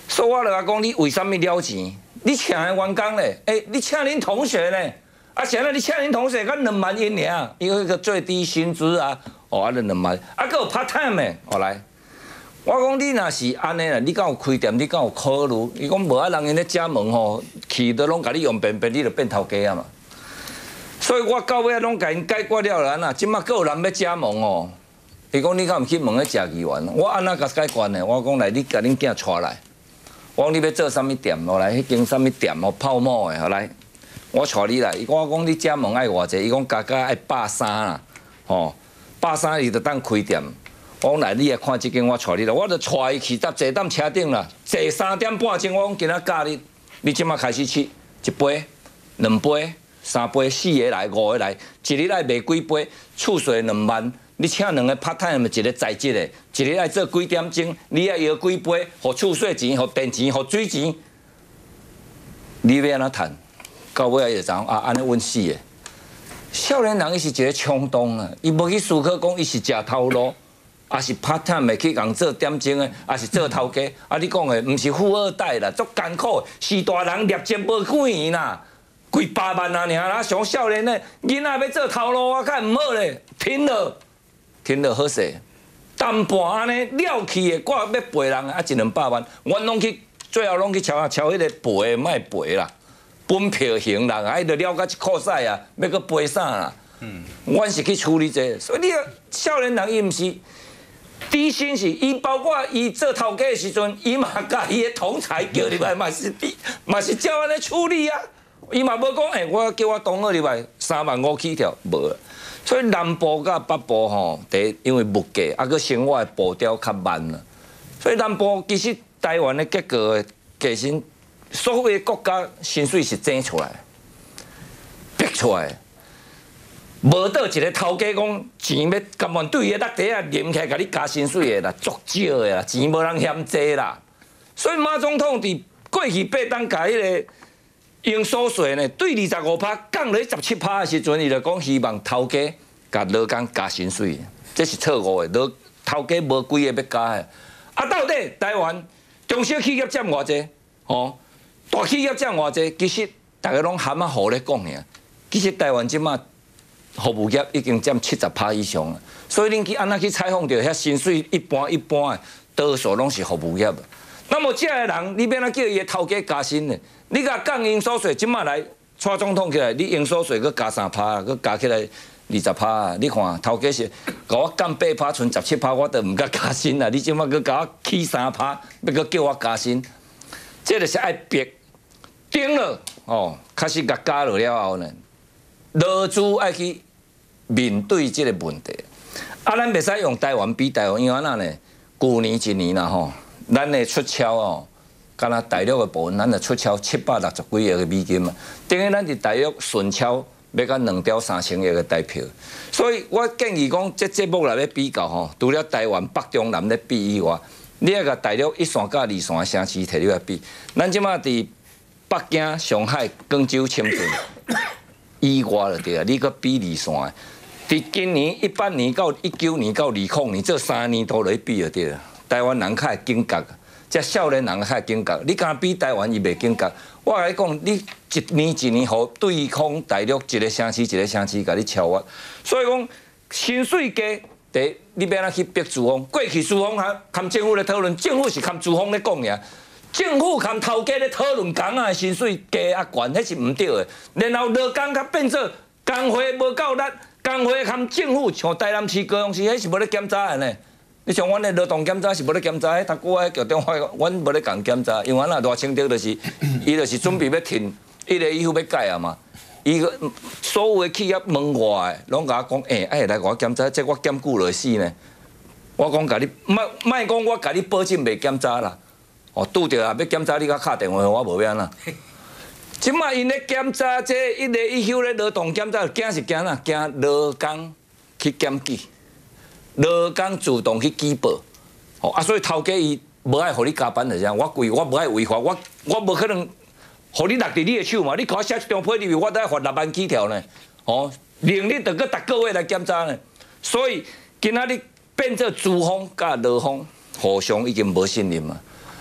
所以我就讲你为什么了钱？你请的员工咧，你请恁同学咧，现在你请恁同学，敢2万元尔，因为个最低薪资啊，啊就2万，还有 part time 的，来。我讲你若是安尼啦，你敢有开店？你敢有考虑？伊讲无啊，人因咧加盟吼，去都拢甲你用便便，你就变头家啊嘛。所以我到尾拢甲因解决了啦呐，即马还有人要加盟哦。伊讲你敢有去问个食议员？我安那甲解决呢？我讲来，你甲恁囝带来。我讲你要做啥物店？来，迄间啥物店哦，泡沫的，来，我带你来。我讲你加盟爱偌济？伊讲加爱130啦，吼，130伊就当开店。我讲来，你来看即间，我带你来，我就带伊去坐踮车顶啦，坐3点半钟。我讲今仔教你即马开始试1杯、2杯、3杯、4个来、5个来，一日爱卖几杯，厝税2万。你请2个 part time 一个在职的，一日爱做几点钟，你爱摇几杯，互厝税钱、互电钱、互水钱，你要安怎趁？到尾也就知啊，安尼稳死的。少年人伊是一个冲动啊，伊无去思考讲伊是食头路。也是 part time 的去共做点钟的，也是做头家。啊，你讲的唔是富二代啦，足艰苦。是大人业绩无几年啦，几8万啊尔啦。上少年的囡仔要做头路，我看唔好咧，停了好势。淡薄安尼了去的，我要赔人啊1、200万，阮拢去最后拢去敲迄个赔的，卖赔啦。本票型人啊，伊就了解一裤屎啊，要搁赔啥啦？阮是去处理这，所以你少年人伊唔是。低薪是伊，包括伊做头家的时阵，伊嘛甲伊的同才叫入来，嘛是照安尼处理啊。伊嘛无讲，我叫我同学入来3万5起跳，无。所以南部甲北部吼，因为物价啊，佮生活的步调较慢啦。所以南部其实台湾的结构的价薪，所有的国家薪水是整出来，逼出来。无倒一个头家讲钱要甘愿对个落地啊，连起来甲你加薪水的啦，足少的啦，钱无人嫌济啦。所以马总统伫过去8当甲迄个营所税呢，对25%降落17%的时阵，伊就讲希望头家甲劳工加薪水，这是错误的。头家无几个要加的。啊，到底台湾中小企业占偌济？哦，大企业占偌济？其实大家拢含啊糊咧讲尔。其实台湾即马。服务业已经占70%以上了，所以恁去安那去采访到遐薪水一般的，多数拢是服务业。那么这个人，你要哪叫伊的头家加薪呢？你甲降营所税，即马来蔡总统起来，你营所税佮加3%，佮加起来20%。你看头家是甲我降8%，剩17%，我都唔甲加薪啦。你即马佮甲我起3%，要佮叫我加薪，这就是爱逼顶了哦，开始甲加落了后呢。劳资爱去面对这个问题，啊，咱袂使用台湾比台湾，因为安呢？去年1年啦吼，咱的出超哦，敢若大陆的部分，咱就出超760几亿的美金嘛。等于咱伫大陆顺超要到2兆3千亿的台票，所以我建议讲，这节目来要比较吼，除了台湾北中南咧比以外，你要甲大陆1线甲2线的城市摕你来比，咱即马伫北京、上海、广州、深圳。以外就对啊，你搁比2线的，伫今年18年到19年到2020年这3年都来比就对了。台湾人较会警觉，这少年人较会警觉。你敢比台湾伊袂警觉？我甲你讲，你一年一年互对抗大陆一个城市一个城市，甲你超越。所以讲薪水低，第你要安怎去逼资方？过去资方含政府咧讨论，政府是含资方咧讲尔。政府含头家咧讨论工啊薪水低啊悬，迄是唔对的。然后劳工较变做工会无够力，工会含政府像台南市、高雄市，迄是无咧检查的呢。你像阮的劳动检查是无咧检查，迄头久啊叫电话，阮无咧共检查，因为咱偌清德就是，伊就是准备要停，1个以后要改啊嘛。伊个所有的企业门外的，拢甲我讲，爱来我检查，这我检久落死呢。我讲甲你，莫讲我甲你保证袂检查啦。哦，拄着啊！要检查你甲敲电话，我无要安那。即摆因咧检查这1个以后咧劳动检查，惊是惊哪？惊劳工去检举，劳工主动去举报。哦啊，所以头家伊无爱互你加班就这样。我无爱违法，我无可能互你落伫你的手嘛。你甲我写一张批入去，我都要罚6万起条呢。哦，令你着个逐个月来检查呢。所以今仔日变做资方甲劳方互相已经无信任嘛。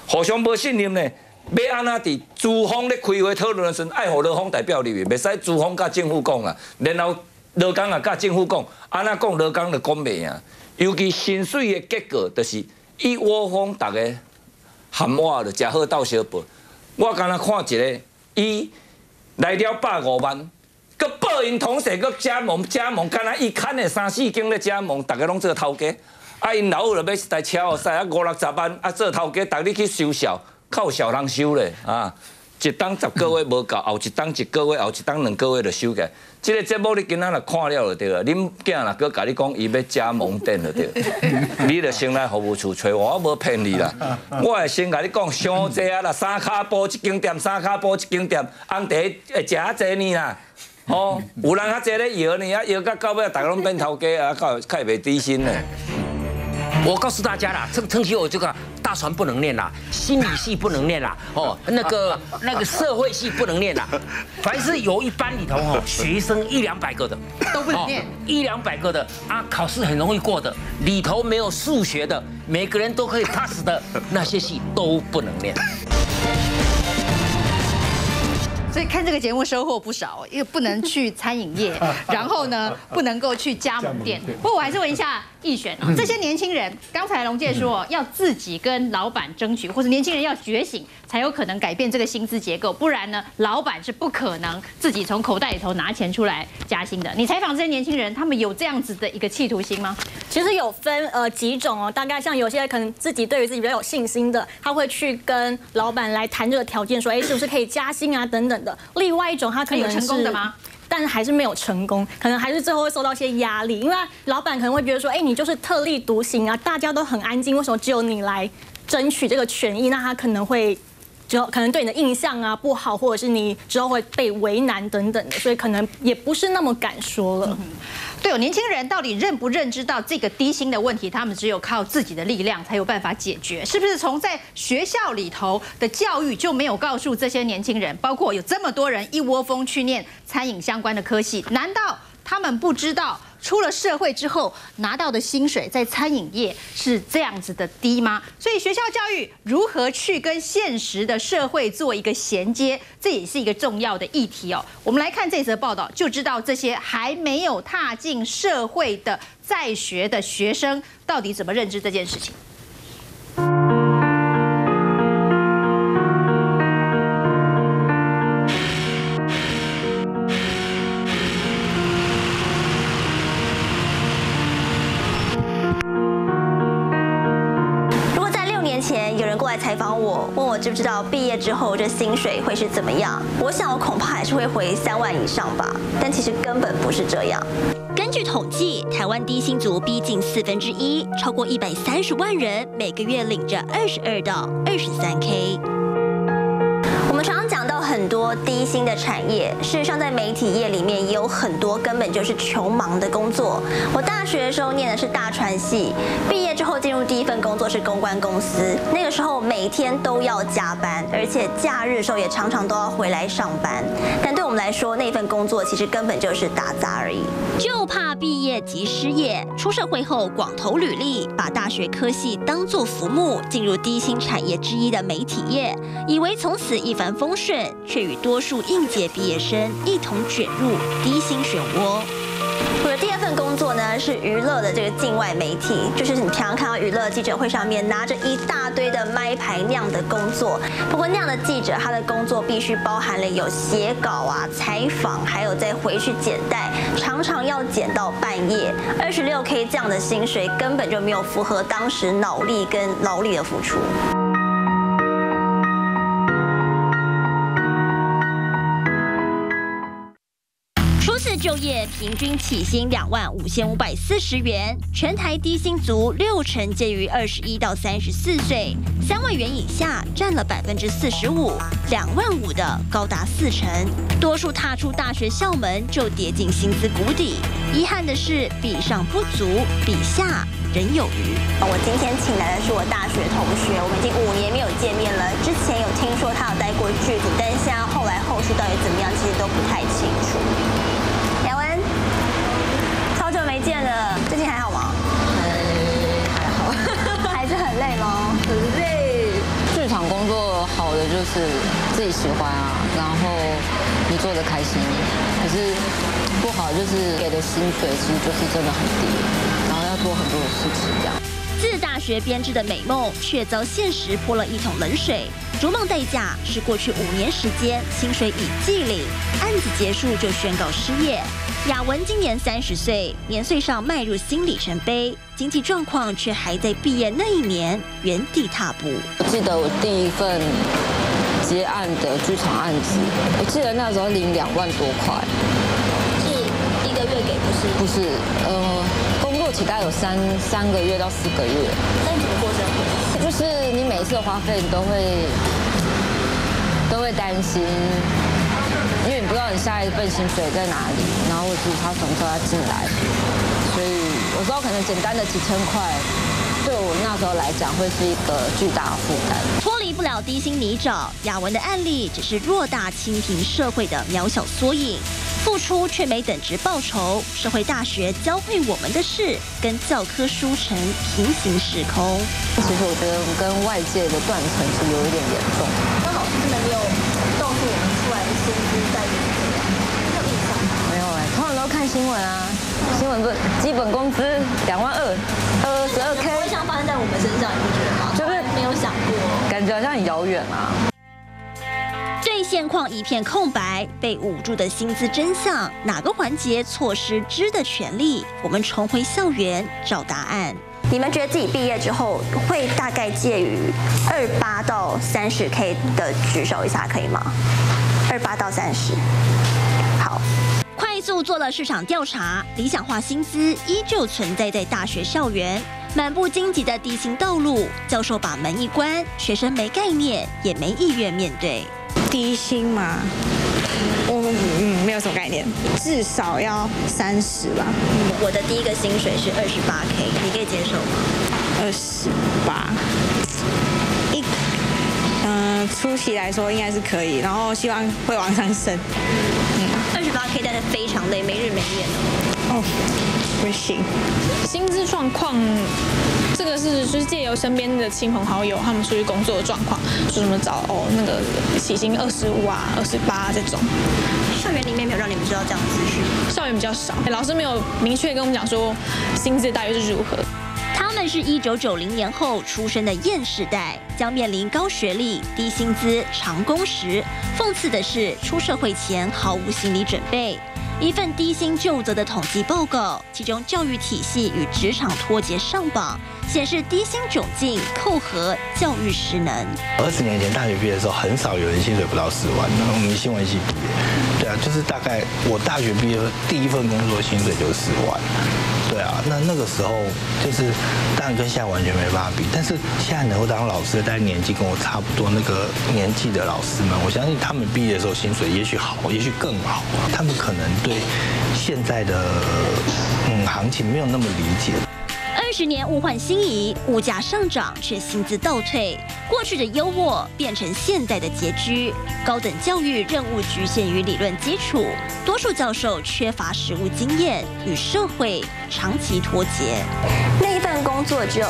互相无信任呢，要安怎伫资方咧开会讨论的时阵，爱互劳方代表入去，袂使资方甲政府讲啊，然后劳工也甲政府讲，安怎讲劳工就讲袂赢。尤其薪水的结果，就是以我方大家含我就食好斗相报。我刚才看一个，伊来了150万。 佮报因同事，佮加盟，敢若伊牵的3、4间咧加盟，大家拢做头家。啊，因老母就买一台车哦，使啊50、60万，啊做头家，逐日去收销，靠小人收咧啊！一档10个月无够，后一档1个月，后一档2个月就收起来。这个节目你今仔若看了就对了，恁囝若佮甲你讲伊要加盟店就对了，你就先来服务处找我，我无骗你啦。我会先甲你讲，伤济啊啦，3骹步一间店，3骹步一间店，红茶会食啊济呢啦。 哦，有人较济咧摇呢，啊摇到尾，大家拢变头家啊，较袂低薪呢。 我告诉大家啦，称起我这个大船不能念啦，心理系不能念啦，哦，那个社会系不能念啦，凡是有一班里头哦，学生100-200个的都不能念 ，100-200个的啊，考试很容易过的，里头没有数学的，每个人都可以 pass 的那些系都不能念。 所以看这个节目收获不少，因为不能去餐饮业，然后呢不能够去加盟店。不过我还是问一下奕璇哦，这些年轻人，刚才龙介说要自己跟老板争取，或者年轻人要觉醒，才有可能改变这个薪资结构，不然呢，老板是不可能自己从口袋里头拿钱出来加薪的。你采访这些年轻人，他们有这样子的一个企图心吗？ 其实有分几种哦，大概像有些可能自己对于自己比较有信心的，他会去跟老板来谈这个条件，说，哎，是不是可以加薪啊等等的。另外一种，他可能是成功的吗？ 但还是没有成功，可能还是最后会受到一些压力，因为老板可能会觉得说，哎，你就是特立独行啊，大家都很安静，为什么只有你来争取这个权益？那他可能会。 就可能对你的印象啊不好，或者是你之后会被为难等等的，所以可能也不是那么敢说了。 对哦，年轻人到底认不认知到这个低薪的问题？他们只有靠自己的力量才有办法解决，是不是？从在学校里头的教育就没有告诉这些年轻人，包括有这么多人一窝蜂去念餐饮相关的科系，难道他们不知道？ 出了社会之后拿到的薪水，在餐饮业是这样子的低吗？所以学校教育如何去跟现实的社会做一个衔接，这也是一个重要的议题哦。我们来看这则报道，就知道这些还没有踏进社会的在学的学生到底怎么认知这件事情。 采访我，问我知不知道毕业之后这薪水会是怎么样？我想我恐怕还是会回3万以上吧，但其实根本不是这样。根据统计，台湾低薪族逼近1/4，超过130万人，每个月领着22到23K。 我们常常讲到很多低薪的产业，事实上在媒体业里面也有很多根本就是穷忙的工作。我大学的时候念的是大传系，毕业之后进入第一份工作是公关公司，那个时候每天都要加班，而且假日的时候也常常都要回来上班。但对我们来说，那份工作其实根本就是打杂而已。就怕毕业即失业，出社会后广投履历，把大学科系当作浮木，进入低薪产业之一的媒体业，以为从此一帆风顺，却与多数应届毕业生一同卷入低薪漩涡。我的第二份工作呢是娱乐的这个境外媒体，就是你平常看到娱乐记者会上面拿着一大堆的麦牌那样的工作。不过那样的记者，他的工作必须包含了有写稿啊、采访，还有再回去剪带，常常要剪到半夜。26K 这样的薪水根本就没有符合当时脑力跟劳力的付出。 就业平均起薪25540元，全台低薪族60%介于21到34岁，3万元以下占了45%，2万5的高达40%，多数踏出大学校门就跌进薪资谷底。遗憾的是，比上不足，比下仍有余。我今天请来的是我大学同学，我们已经5年没有见面了。之前有听说他有待过剧组，但是现在后来后续到底怎么样，其实都不太清楚。 好久没见了，最近还好吗？还好，还是很累吗？ 很累。剧场就是自己喜欢啊，然后你做的开心。可是不好就是给的薪水其实就是真的很低，然后要做很多的事情这样。 自大学编织的美梦，却遭现实泼了一桶冷水。逐梦代价是过去5年时间，薪水已季领，案子结束就宣告失业。雅文今年30岁，年岁上迈入新里程碑，经济状况却还在毕业那一年原地踏步。 我记得我第一份接案的剧场案子，我记得那时候领2万多块， 是1个月给不是，工作期大概有3个月到4个月。 那你怎么过生活？ 就是你每一次的花费你都会担心。因为你不知道你下一份薪水在哪里，然后或者是他什么时候要进来，所以有时候可能简单的几千块，对我那时候来讲会是一个巨大的负担。 脱离不了低薪泥沼，雅文的案例只是偌大清贫社会的渺小缩影，付出却没等值报酬。社会大学教会我们的事，跟教科书成平行时空。 其实我觉得我们跟外界的断层是有一点严重。 那老师真的没有告诉我们出来的薪资待遇是怎样？没有印象吗？ 没有通常都看新闻啊，新闻不是基本工资2万2，22K。 我想发生在我们身上，你不觉得吗？就是没有想过， 感觉好像很遥远啊。 对现况一片空白，被捂住的薪资真相，哪个环节错失知的权利？我们重回校园找答案。你们觉得自己毕业之后会大概介于28到30K 的举手一下可以吗？28到30。好。快速做了市场调查，理想化薪资依旧存在在大学校园。满不经济的低薪道路，教授把门一关，学生没概念，也没意愿面对。 低薪嘛，没有什么概念，至少要30吧。 我的第一个薪水是28K，你可以接受吗 ？28，初期来说应该是可以，然后希望会往上升。 28K 但是非常累，没日没夜哦，不行。 薪资状况，这个是就是借由身边的亲朋好友他们出去工作的状况，说什么找那个起薪25啊、28这种。 校园里面没有让你们知道这样的资讯？ 校园比较少，老师没有明确跟我们讲说薪资大约是如何。 他们是1990年后出生的燕世代，将面临高学历、低薪资、长工时。讽刺的是，出社会前毫无心理准备。一份低薪就责的统计报告，其中教育体系与职场脱节上榜，显示低薪窘境扣合教育失能。 20年前大学毕业的时候，很少有人薪水不到4万的。我们新闻系毕业，对啊，就是大概我大学毕业第一份工作薪水就是4万。对啊，那个时候就是当然跟现在完全没办法比，但是现在能够当老师的，大概年纪跟我差不多那个年纪的老师们，我相信他们毕业的时候薪水也许好，也许更好，他们可能对现在的行情没有那么理解。 20年物换星移，物价上涨却薪资倒退，过去的优渥变成现在的拮据。高等教育任务局限于理论基础，多数教授缺乏实务经验，与社会长期脱节。那一份工作只有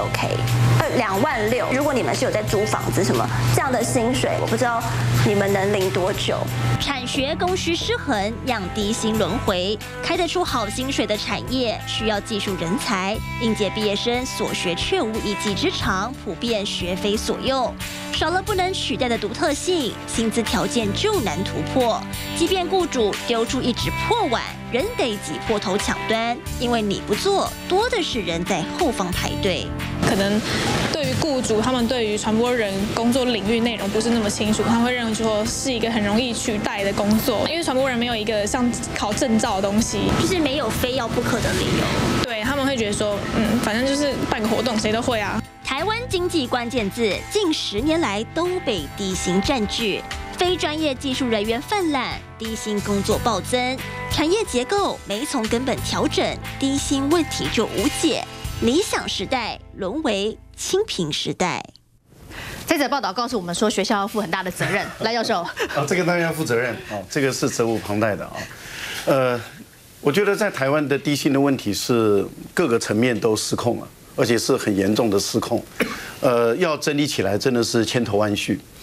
26K，2万6。如果你们是有在租房子什么这样的薪水，我不知道你们能领多久。产学供需失衡，让低薪轮回。开得出好薪水的产业，需要技术人才。应届毕业生所学却无一技之长，普遍学非所用，少了不能取代的独特性，薪资条件就难突破。即便雇主丢出一纸破碗，仍得挤破头抢单，因为你不做，多的是人在后方排队。 可能对于雇主，他们对于传播人工作领域内容不是那么清楚，他们会认为说是一个很容易取代的工作，因为传播人没有一个像考证照的东西， 就是没有非要不可的理由。 对，他们会觉得说，反正就是办个活动，谁都会啊。 台湾经济关键字近10年来都被低薪占据，非专业技术人员泛滥，低薪工作暴增，产业结构没从根本调整，低薪问题就无解。理想时代沦为清贫时代。 这则报道告诉我们说，学校要负很大的责任。赖教授， 这个当然要负责任这个是责无旁贷的我觉得在台湾的低薪的问题是各个层面都失控了，而且是很严重的失控。要整理起来真的是千头万绪。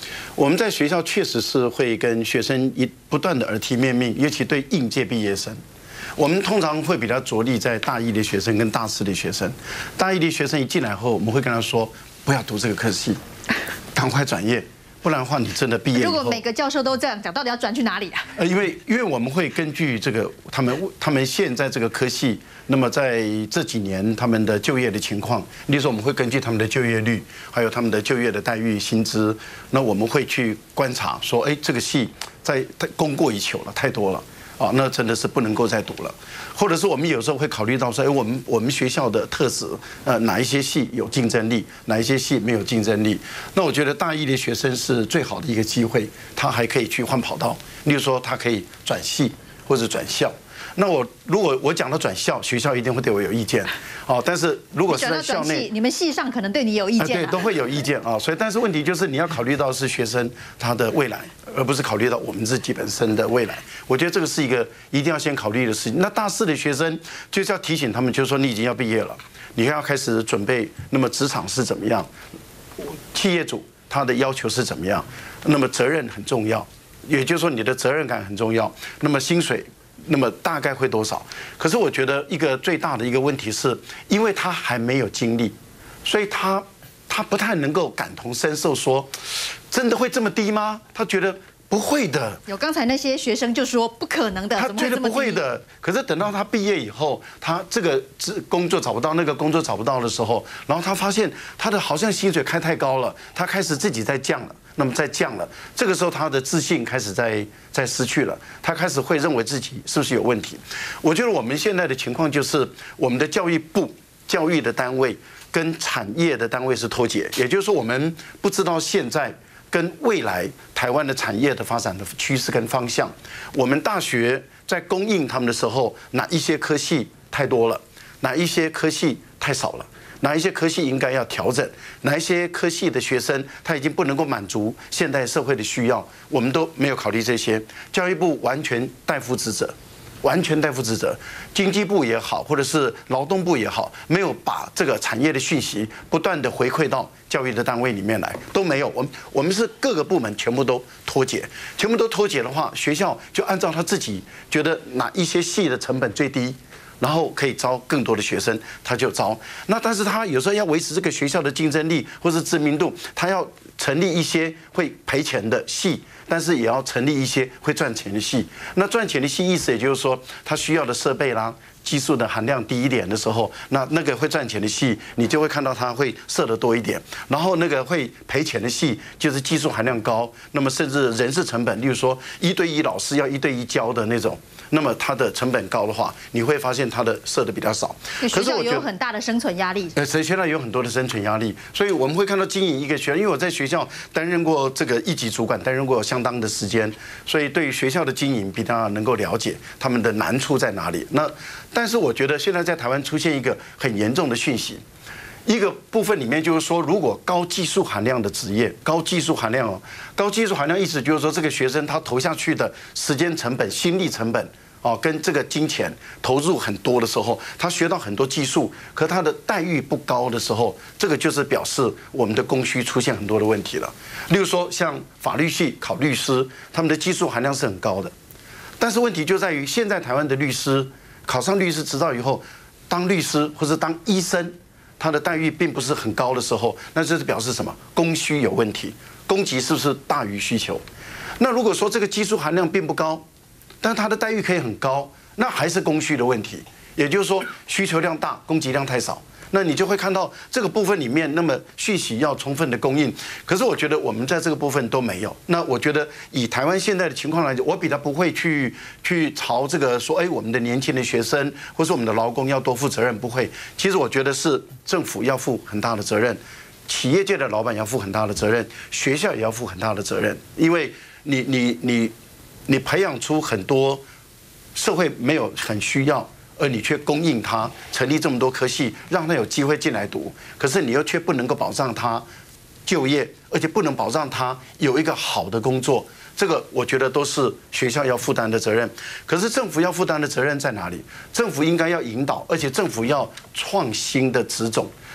我们在学校确实是会跟学生不断的耳提面命，尤其对应届毕业生。我们通常会比较着力在大一的学生跟大四的学生。大一的学生一进来后，我们会跟他说，不要读这个科系，赶快转业，不然的话你真的毕业以后。 如果每个教授都这样讲，到底要转去哪里啊？ 因为我们会根据这个他们现在这个科系，那么在这几年他们的就业的情况，例如说我们会根据他们的就业率，还有他们的就业的待遇、薪资，那我们会去观察说，哎，这个系在供过于求了，太多了。啊，那真的是不能够再读了，或者是我们有时候会考虑到说，哎，我们学校的特质，哪一些系有竞争力，哪一些系没有竞争力？那我觉得大一的学生是最好的一个机会，他还可以去换跑道，例如说他可以转系或者转校。那如果我讲到转校，学校一定会对我有意见，哦，但是如果是在校内， 你们系上可能对你有意见， 对，都会有意见啊。所以，但是问题就是你要考虑到是学生他的未来，而不是考虑到我们自己本身的未来。我觉得这个是一个一定要先考虑的事情。那大四的学生就是要提醒他们，就是说你已经要毕业了，你要开始准备，那么职场是怎么样，企业主他的要求是怎么样，那么责任很重要，也就是说你的责任感很重要，那么薪水。那么大概会多少？可是我觉得一个最大的一个问题是，因为他还没有经历，所以他不太能够感同身受，说真的会这么低吗？他觉得不会的。 有刚才那些学生就说不可能的， 他觉得不会的。可是等到他毕业以后，他这个工作找不到，那个工作找不到的时候，然后他发现他的好像薪水开太高了，他开始自己在降了。那么再降了，这个时候他的自信开始在失去了，他开始会认为自己是不是有问题？我觉得我们现在的情况就是，我们的教育部教育的单位跟产业的单位是脱节，也就是说，我们不知道现在跟未来台湾的产业的发展的趋势跟方向。我们大学在供应他们的时候，哪一些科系太多了，哪一些科系太少了？哪一些科系应该要调整？哪一些科系的学生他已经不能够满足现代社会的需要？我们都没有考虑这些。教育部完全代负职责，完全代负职责。经济部也好，或者是劳动部也好，没有把这个产业的讯息不断的回馈到教育的单位里面来，都没有。我们是各个部门全部都脱节，全部都脱节的话，学校就按照他自己觉得哪一些系的成本最低。然后可以招更多的学生，他就招。那但是他有时候要维持这个学校的竞争力或是知名度，他要成立一些会赔钱的系，但是也要成立一些会赚钱的系。那赚钱的系意思也就是说，他需要的设备啦、技术的含量低一点的时候，那个会赚钱的系，你就会看到它会设得多一点。然后那个会赔钱的系，就是技术含量高，那么甚至人事成本，例如说1对1老师要1对1教的那种。那么它的成本高的话，你会发现它的设的比较少。 学校有很大的生存压力。 学校有很多的生存压力，所以我们会看到经营一个学校，因为我在学校担任过这个1级主管，担任过相当的时间，所以对于学校的经营比较能够了解他们的难处在哪里。但是我觉得现在在台湾出现一个很严重的讯息。一个部分里面就是说，如果高技术含量的职业，高技术含量意思就是说，这个学生他投下去的时间成本、心力成本跟这个金钱投入很多的时候，他学到很多技术，可他的待遇不高的时候，这个就是表示我们的供需出现很多的问题了。例如说，像法律系考律师，他们的技术含量是很高的，但是问题就在于，现在台湾的律师考上律师执照以后，当律师或是当医生。他的待遇并不是很高的时候，那这是表示什么？供需有问题，供给是不是大于需求？那如果说这个技术含量并不高，但他的待遇可以很高，那还是供需的问题。也就是说，需求量大，供给量太少。那你就会看到这个部分里面，那么讯息要充分的供应，可是我觉得我们在这个部分都没有。那我觉得以台湾现在的情况来讲，我比较不会去朝这个说，哎，我们的年轻的学生或是我们的劳工要多负责任，不会。其实我觉得是政府要负很大的责任，企业界的老板要负很大的责任，学校也要负很大的责任，因为你培养出很多社会没有很需要。而你却供应他成立这么多科系，让他有机会进来读，可是你又却不能够保障他就业，而且不能保障他有一个好的工作，这个我觉得都是学校要负担的责任。可是政府要负担的责任在哪里？政府应该要引导，而且政府要创新的植种。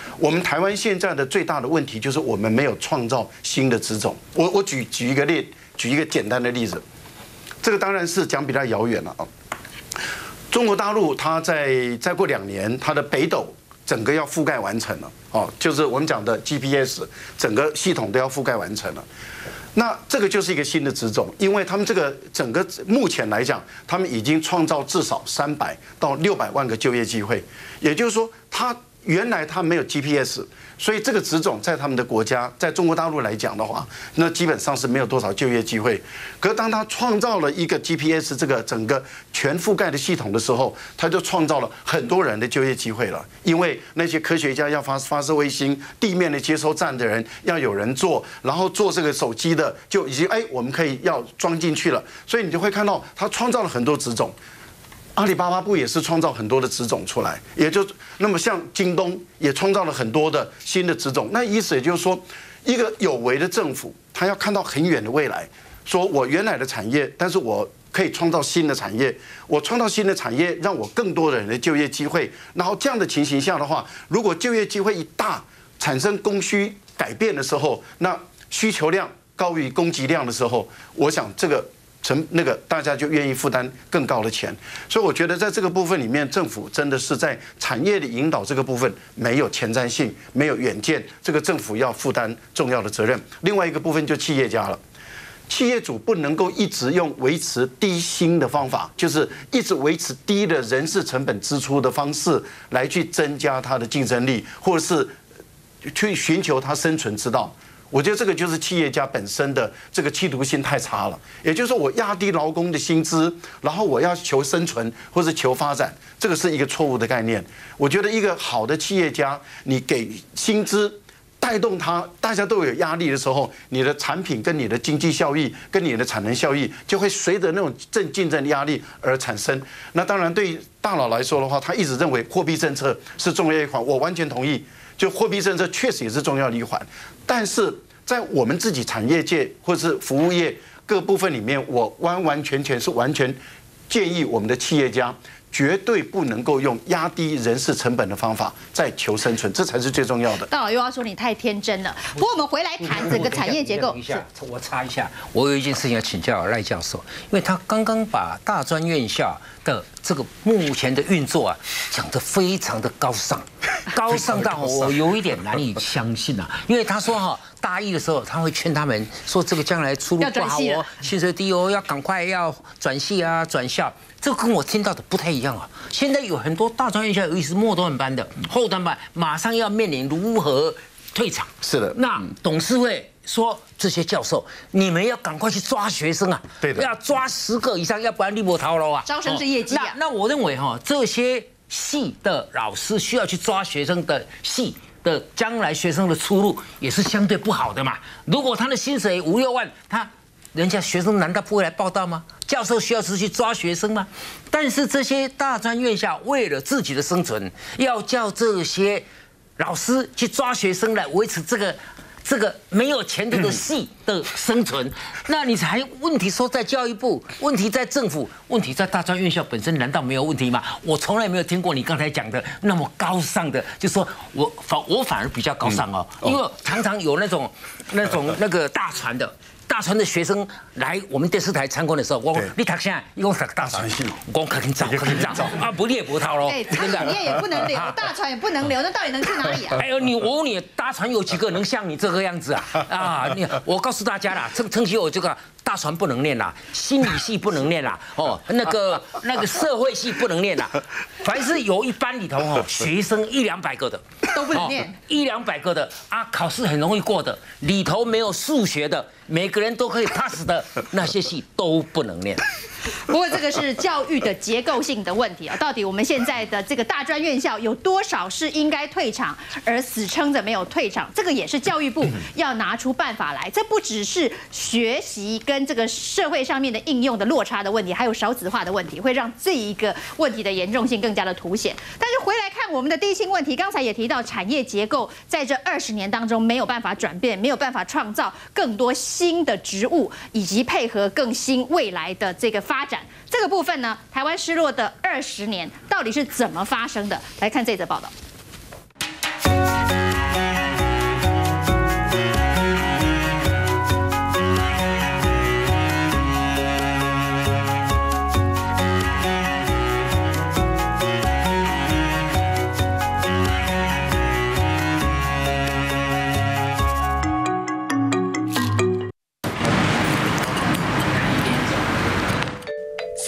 我们台湾现在的最大的问题就是我们没有创造新的职种。我举一个简单的例子，这个当然是讲比较遥远了啊。中国大陆它再过2年，它的北斗整个要覆盖完成了哦，就是我们讲的 GPS 整个系统都要覆盖完成了。那这个就是一个新的职种，因为他们这个整个目前来讲，他们已经创造至少300到600万个就业机会，也就是说，原来它没有 GPS， 所以这个职种在他们的国家，在中国大陆来讲的话，那基本上是没有多少就业机会。可是当他创造了一个 GPS 这个整个全覆盖的系统的时候，他就创造了很多人的就业机会了。因为那些科学家要发射卫星，地面的接收站的人要有人做，然后做这个手机的就已经我们可以要装进去了。所以你就会看到他创造了很多职种。阿里巴巴不也是创造很多的职种出来，也就那么像京东也创造了很多的新的职种。那意思也就是说，一个有为的政府，他要看到很远的未来，说我原来的产业，但是我可以创造新的产业，我创造新的产业，让我更多的人的就业机会。然后这样的情形下的话，如果就业机会一大，产生供需改变的时候，那需求量高于供给量的时候，我想这个大家就愿意负担更高的钱，所以我觉得在这个部分里面，政府真的是在产业的引导这个部分没有前瞻性，没有远见，这个政府要负担重要的责任。另外一个部分就企业家了，企业主不能够一直用维持低薪的方法，就是一直维持低的人事成本支出的方式来去增加它的竞争力，或者是去寻求它生存之道。我觉得这个就是企业家本身的这个企图心太差了，也就是说我压低劳工的薪资，然后我要求生存或是求发展，这个是一个错误的概念。我觉得一个好的企业家，你给薪资带动他，大家都有压力的时候，你的产品跟你的经济效益跟你的产能效益就会随着那种竞争的压力而产生。那当然对于大佬来说的话，他一直认为货币政策是重要一环，我完全同意。就货币政策确实也是重要的一环，但是在我们自己产业界或是服务业各部分里面，我完全建议我们的企业家绝对不能够用压低人事成本的方法在求生存，这才是最重要的。 大佬又要说你太天真了。不过我们回来谈整个产业结构。 我插一下，我有一件事情要请教赖教授，因为他刚刚把大专院校的这个目前的运作讲得非常的高尚，高尚到我有一点难以相信啊。因为他说大一的时候他会劝他们说这个将来出路不好哦，薪水低哦，要赶快要转系啊转校。这个跟我听到的不太一样啊！现在有很多大专院校，尤其是末段班的、后段班，马上要面临如何退场。 是的， 那董事会说这些教授，你们要赶快去抓学生啊！ 对的， 要抓10个以上，要不然立波逃楼啊！ 招生是业绩啊！ 那我认为这些系的老师需要去抓学生的系的将来学生的出路也是相对不好的嘛。如果他的薪水5、6万，人家学生难道不会来报到吗？教授需要是去抓学生吗？但是这些大专院校为了自己的生存，要叫这些老师去抓学生来维持这个没有前途的系的生存，那你才问题说在教育部，问题在政府，问题在大专院校本身，难道没有问题吗？我从来没有听过你刚才讲的那么高尚的，就说我反而比较高尚因为常常有那个大传的学生来我们电视台参观的时候，我说你读啥？伊讲读大传系，我讲赶紧找啊，不列波涛咯。 餐饮业也不能留，大传也不能留，那到底能去哪里啊？ 我问你，大传有几个能像你这个样子啊？我告诉大家啦，趁机我这个大传不能念啦，心理系不能念啦，那个社会系不能念啦。凡是有一班里头学生100-200个的都不能念 ，100-200个的考试很容易过的，里头没有数学的，每个人都可以 pass 的那些系都不能念。 不过这个是教育的结构性的问题啊，到底我们现在的这个大专院校有多少是应该退场，而死撑着没有退场？这个也是教育部要拿出办法来。这不只是学习跟这个社会上面的应用的落差的问题，还有少子化的问题，会让这一个问题的严重性更加的凸显。但是回来看我们的低薪问题，刚才也提到产业结构在这20年当中没有办法转变，没有办法创造更多新的职务，以及配合更新未来的这个发展。这个部分呢，台湾失落的20年到底是怎么发生的？来看这则报道。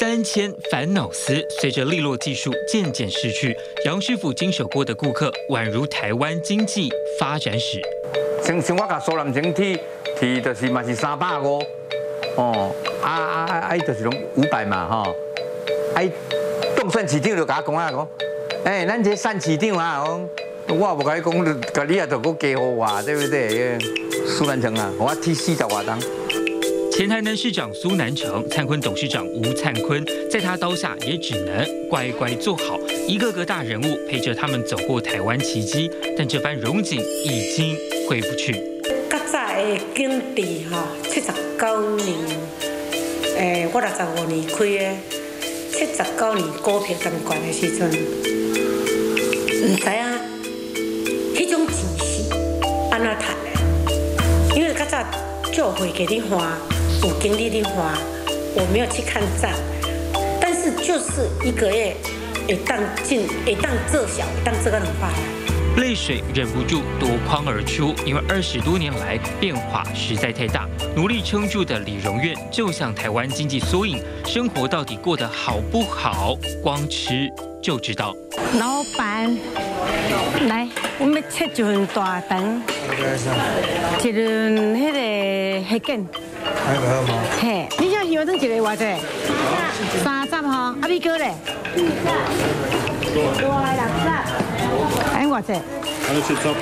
3000烦恼丝，随着利落技术渐渐逝去，杨师傅经手过的顾客宛如台湾经济发展史。 像我甲苏南城铁就是嘛是350，哦，就是拢500嘛吼，当选市长就甲我讲啊，咱这县市长啊，我无甲你讲，甲你也就搁加互我，对不对？苏南城啊，我剃40多档。 前台南市长苏南成、灿坤董事长吴灿坤，在他刀下也只能乖乖做好。一个个大人物陪着他们走过台湾奇迹，但这番荣景已经回不去。 较早的景地79年，我65年开的，79年股票咁悬的时阵，唔知影迄种钱是安怎赚的，因为较早就有会给你花。有经理的话，我没有去看账，但是就是一个月会当这小，会当这个能发来。 泪水忍不住夺眶而出，因为20多年来变化实在太大。努力撑住的李荣苑，就像台湾经济缩影，生活到底过得好不好，光吃就知道。 老板，来，我们切一份大肠，一份迄个黑卷。 还可好吗？ 嘿，你现在希望装一个偌济？30吼，啊米糕咧？60，还偌济？ 还有70。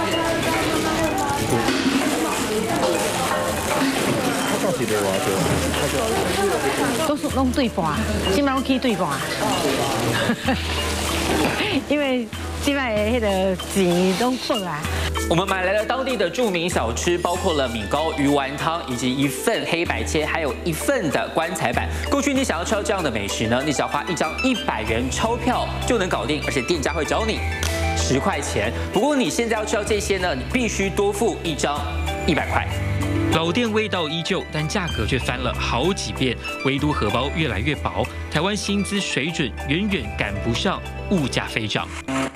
一个偌济？ 都是拢对半，今摆拢起对半，因为今摆的迄个钱拢放啊。 我们买来了当地的著名小吃，包括了米糕、鱼丸汤，以及一份黑白切，还有一份的棺材板。过去你想要吃到这样的美食呢，你只要花一张100元钞票就能搞定，而且店家会找你10块钱。不过你现在要吃到这些呢，你必须多付一张100块。 老店味道依旧，但价格却翻了好几遍，唯独荷包越来越薄。台湾薪资水准远远赶不上物价飞涨。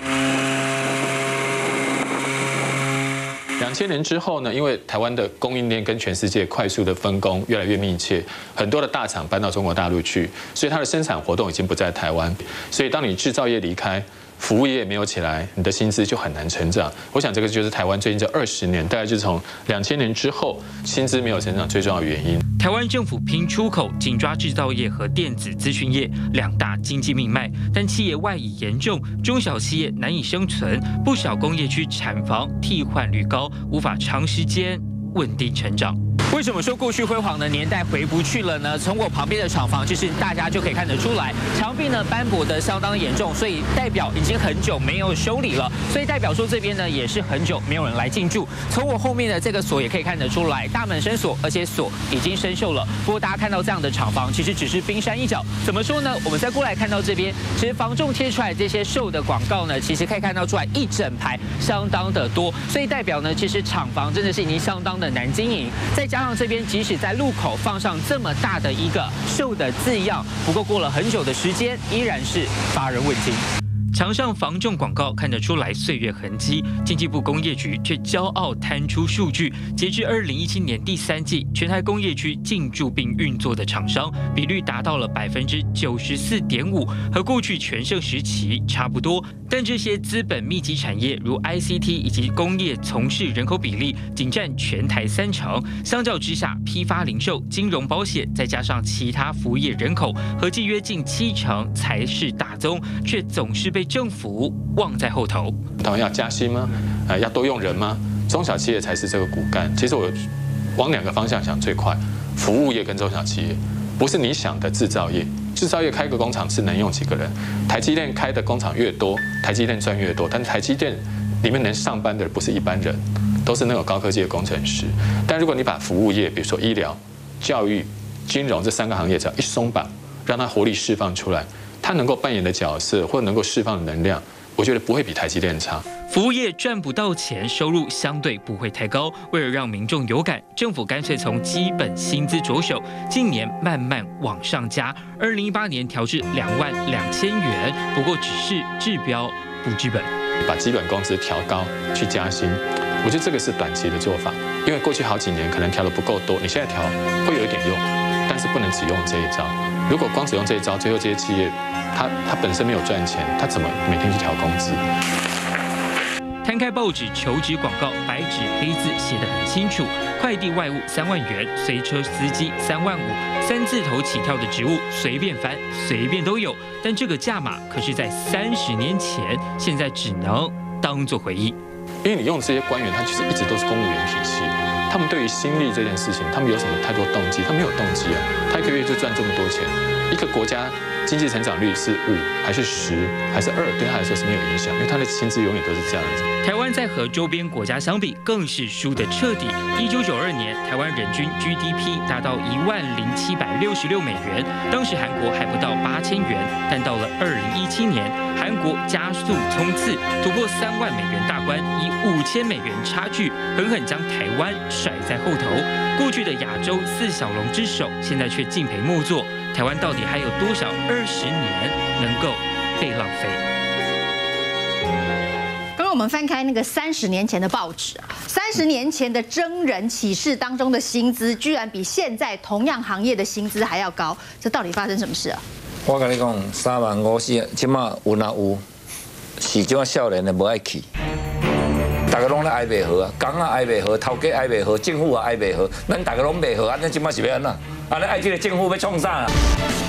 2000年之后呢，因为台湾的供应链跟全世界快速的分工越来越密切，很多的大厂搬到中国大陆去，所以它的生产活动已经不在台湾。所以当你制造业离开，服务业没有起来，你的薪资就很难成长。我想这个就是台湾最近这20年，大概就是从2000年之后薪资没有成长最重要的原因。 台湾政府拼出口，紧抓制造业和电子资讯业2大经济命脉，但企业外移严重，中小企业难以生存，不少工业区产房替换率高，无法长时间稳定成长。 为什么说过去辉煌的年代回不去了呢？从我旁边的厂房，其实大家就可以看得出来，墙壁呢斑驳的相当严重，所以代表已经很久没有修理了，所以代表说这边呢也是很久没有人来进驻。从我后面的这个锁也可以看得出来，大门生锁，而且锁已经生锈了。不过大家看到这样的厂房，其实只是冰山一角。怎么说呢？我们再过来看到这边，其实房仲贴出来这些售的广告呢，其实可以看到出来一整排相当的多，所以代表呢，其实厂房真的是已经相当的难经营。再加上这边即使在路口放上这么大的一个售的字样，不过过了很久的时间，依然是乏人问津。 墙上房仲广告看得出来岁月痕迹，经济部工业局却骄傲摊出数据，截至2017年第3季，全台工业区进驻并运作的厂商比率达到了94.5%，和过去全盛时期差不多。但这些资本密集产业，如 ICT 以及工业从事人口比例仅占全台30%，相较之下，批发零售、金融保险，再加上其他服务业人口合计约近70%才是大宗，却总是被 政府忘在后头。 台湾要加薪吗？要多用人吗？中小企业才是这个骨干。其实我往2个方向想最快，服务业跟中小企业，不是你想的制造业。制造业开个工厂是能用几个人？台积电开的工厂越多，台积电赚越多。但是台积电里面能上班的不是一般人，都是那种高科技的工程师。但如果你把服务业，比如说医疗、教育、金融这3个行业，只要一松绑，让它活力释放出来。 它能够扮演的角色，或能够释放的能量，我觉得不会比台积电差。 服务业赚不到钱，收入相对不会太高。为了让民众有感，政府干脆从基本薪资着手，近年慢慢往上加。2018年调至22000元，不过只是治标不治本。 把基本工资调高去加薪，我觉得这个是短期的做法，因为过去好几年可能调得不够多，你现在调会有一点用。 但但是不能只用这一招。如果光只用这一招，最后这些企业它本身没有赚钱，它怎么每天去调工资？ 摊开报纸求职广告，白纸黑字写得很清楚：快递外务3万元，随车司机3万5，3字头起跳的职务随便翻，随便都有。但这个价码可是在30年前，现在只能当作回忆。 因为你用这些官员，他其实一直都是公务员体系，他们对于心力这件事情，他们有什么太多动机？他没有动机啊，他一个月就赚这么多钱。一个国家经济成长率是5还是10还是2，对他来说是没有影响，因为他的薪资永远都是这样子。 台湾在和周边国家相比，更是输得彻底。1992年，台湾人均 GDP 达到10766美元，当时韩国还不到8000元，但到了2017年，韩国加速冲刺，突破3万美元大关，以5000美元差距，狠狠将台湾甩在后头。过去的亚洲4小龙之首，现在却敬陪末座。台湾到底还有多少20年能够被浪费？ 刚刚我们翻开那个30年前的报纸，30年前的征人启事当中的薪资，居然比现在同样行业的薪资还要高，这到底发生什么事啊？ 我跟你讲，3万5是即马有哪有，是即马少年的无爱去，大家拢咧爱袂好啊，工啊爱袂好，头家爱袂好，政府也爱袂好，咱大家拢袂好，安尼即马是要安怎？安尼爱这个政府要创啥啊？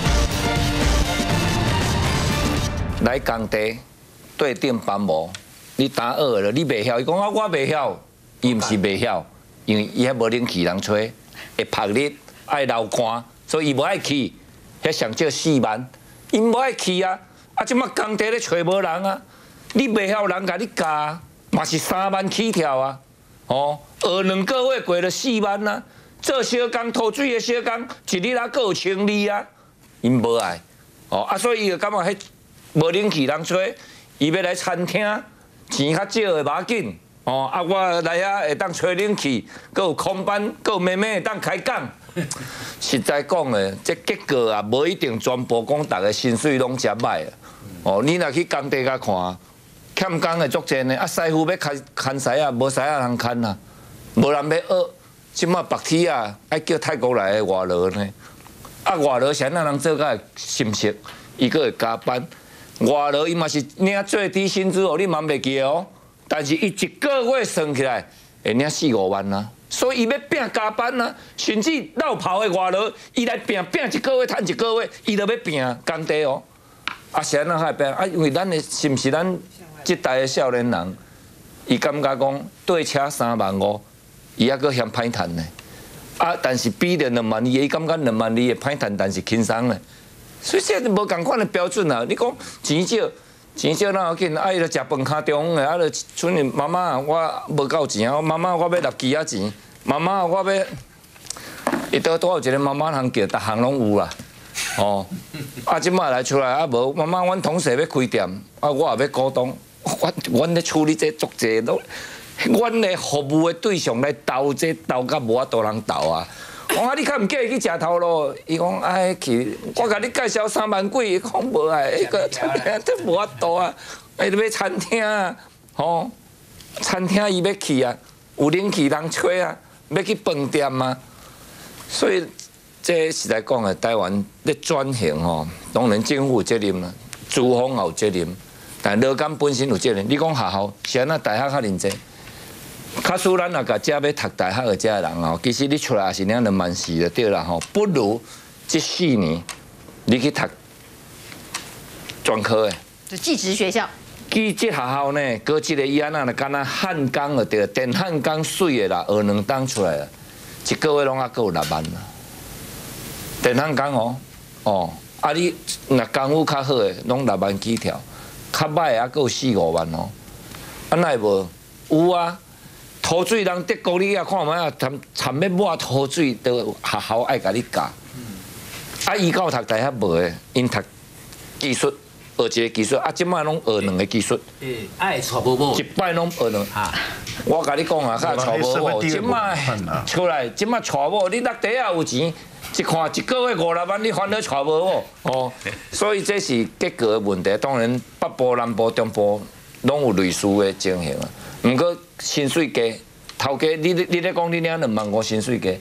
来工地对顶班无，你打学了，你袂晓，伊讲啊我袂晓，伊毋是袂晓，因为伊遐无冷气人吹，会晒日，爱流汗，所以伊无爱去。遐上少4万，伊无爱去啊！啊，即马工地咧找无人啊，你袂晓人甲你教，嘛是3万起跳啊！哦，学2个月过了4万啊！做小工拖水的小工，一日啊阁有1000二啊，因无爱。哦啊，所以伊就感觉迄无冷气人吹，伊要来餐厅，钱较少的无要紧。哦啊，我来遐会当吹冷气，阁有空班，阁有妹妹会当开讲。实在讲诶，这结果啊，无一定全部讲大家薪水拢真歹啊。哦，你若去工地甲看，欠工的足侪呢。啊，师傅要牵师啊，无师啊人牵啊，无人要学。即马白铁啊，爱叫泰国来的外劳呢。啊，外劳谁那人做甲心实，伊阁会加班。外劳伊嘛是领最低薪资哦，你嘛袂记哦。但是伊一个月算起来会领4、5万啊。所以伊要拼加班啊，甚至落跑的外劳，伊来拼一个月赚一个月，伊就要拼工地哦。啊，是安怎还拼啊？因为咱的是毋是咱这代的少年人，伊感觉讲对车3万5，伊还阁嫌歹赚呢。啊，但是比着2万2，伊感觉2万2会歹赚，但是轻松呢。所以现在无共款的标准啊。你讲钱少哪要紧？啊，伊就食饭卡中的，啊，就剩你妈妈，我无够钱啊，妈妈我要6支仔钱，妈妈我要，伊倒有一个妈妈通叫，逐项拢有啦。哦，啊，即摆来出来啊无，妈妈，阮同事要开店，啊，我也要股东，阮咧处理这足济都，阮咧服务的对象来斗这斗甲无法度人斗啊。我讲你较唔叫伊去食头路，伊讲哎去，我甲你介绍3万几，伊讲无爱，迄个餐厅都无法度啊，伊要餐厅啊，吼，餐厅伊要去啊，有冷气人吹啊，要去饭店啊，所以这实在讲诶，台湾咧转型吼，当然政府有责任啦，资方也有责任，但劳工本身有责任。你讲学校是安那大学较认真？假使咱也甲遮要读大学的遮人哦，其实你出来也是领2万4就对啦吼，不如这4年你去读专科的， 就技职学校。 技职学校呢，高一个伊安那就敢若焊钢就对了，电焊钢水的啦，学2档出来啦，一个月拢还够6万啦。电焊钢哦，啊你若功夫较好的，拢6万起跳，较歹的还够4、5万哦，啊那无有啊。土水人德国你也看卖啊，参要抹土水，都学校爱甲你教。啊，伊到读大学无诶，因读技术，学一个技术，啊，即摆拢学2个技术。 爱娶某某， 一摆拢学2。我甲你讲啊，较娶某某，即摆出来，即摆娶某，你落地啊有钱，一看一个月5、6万，你烦恼娶某某哦。所以这是结构的问题。当然，北部、南部、中部拢有类似的情形啊。毋过薪水低，头家你咧讲你领2万5薪水低，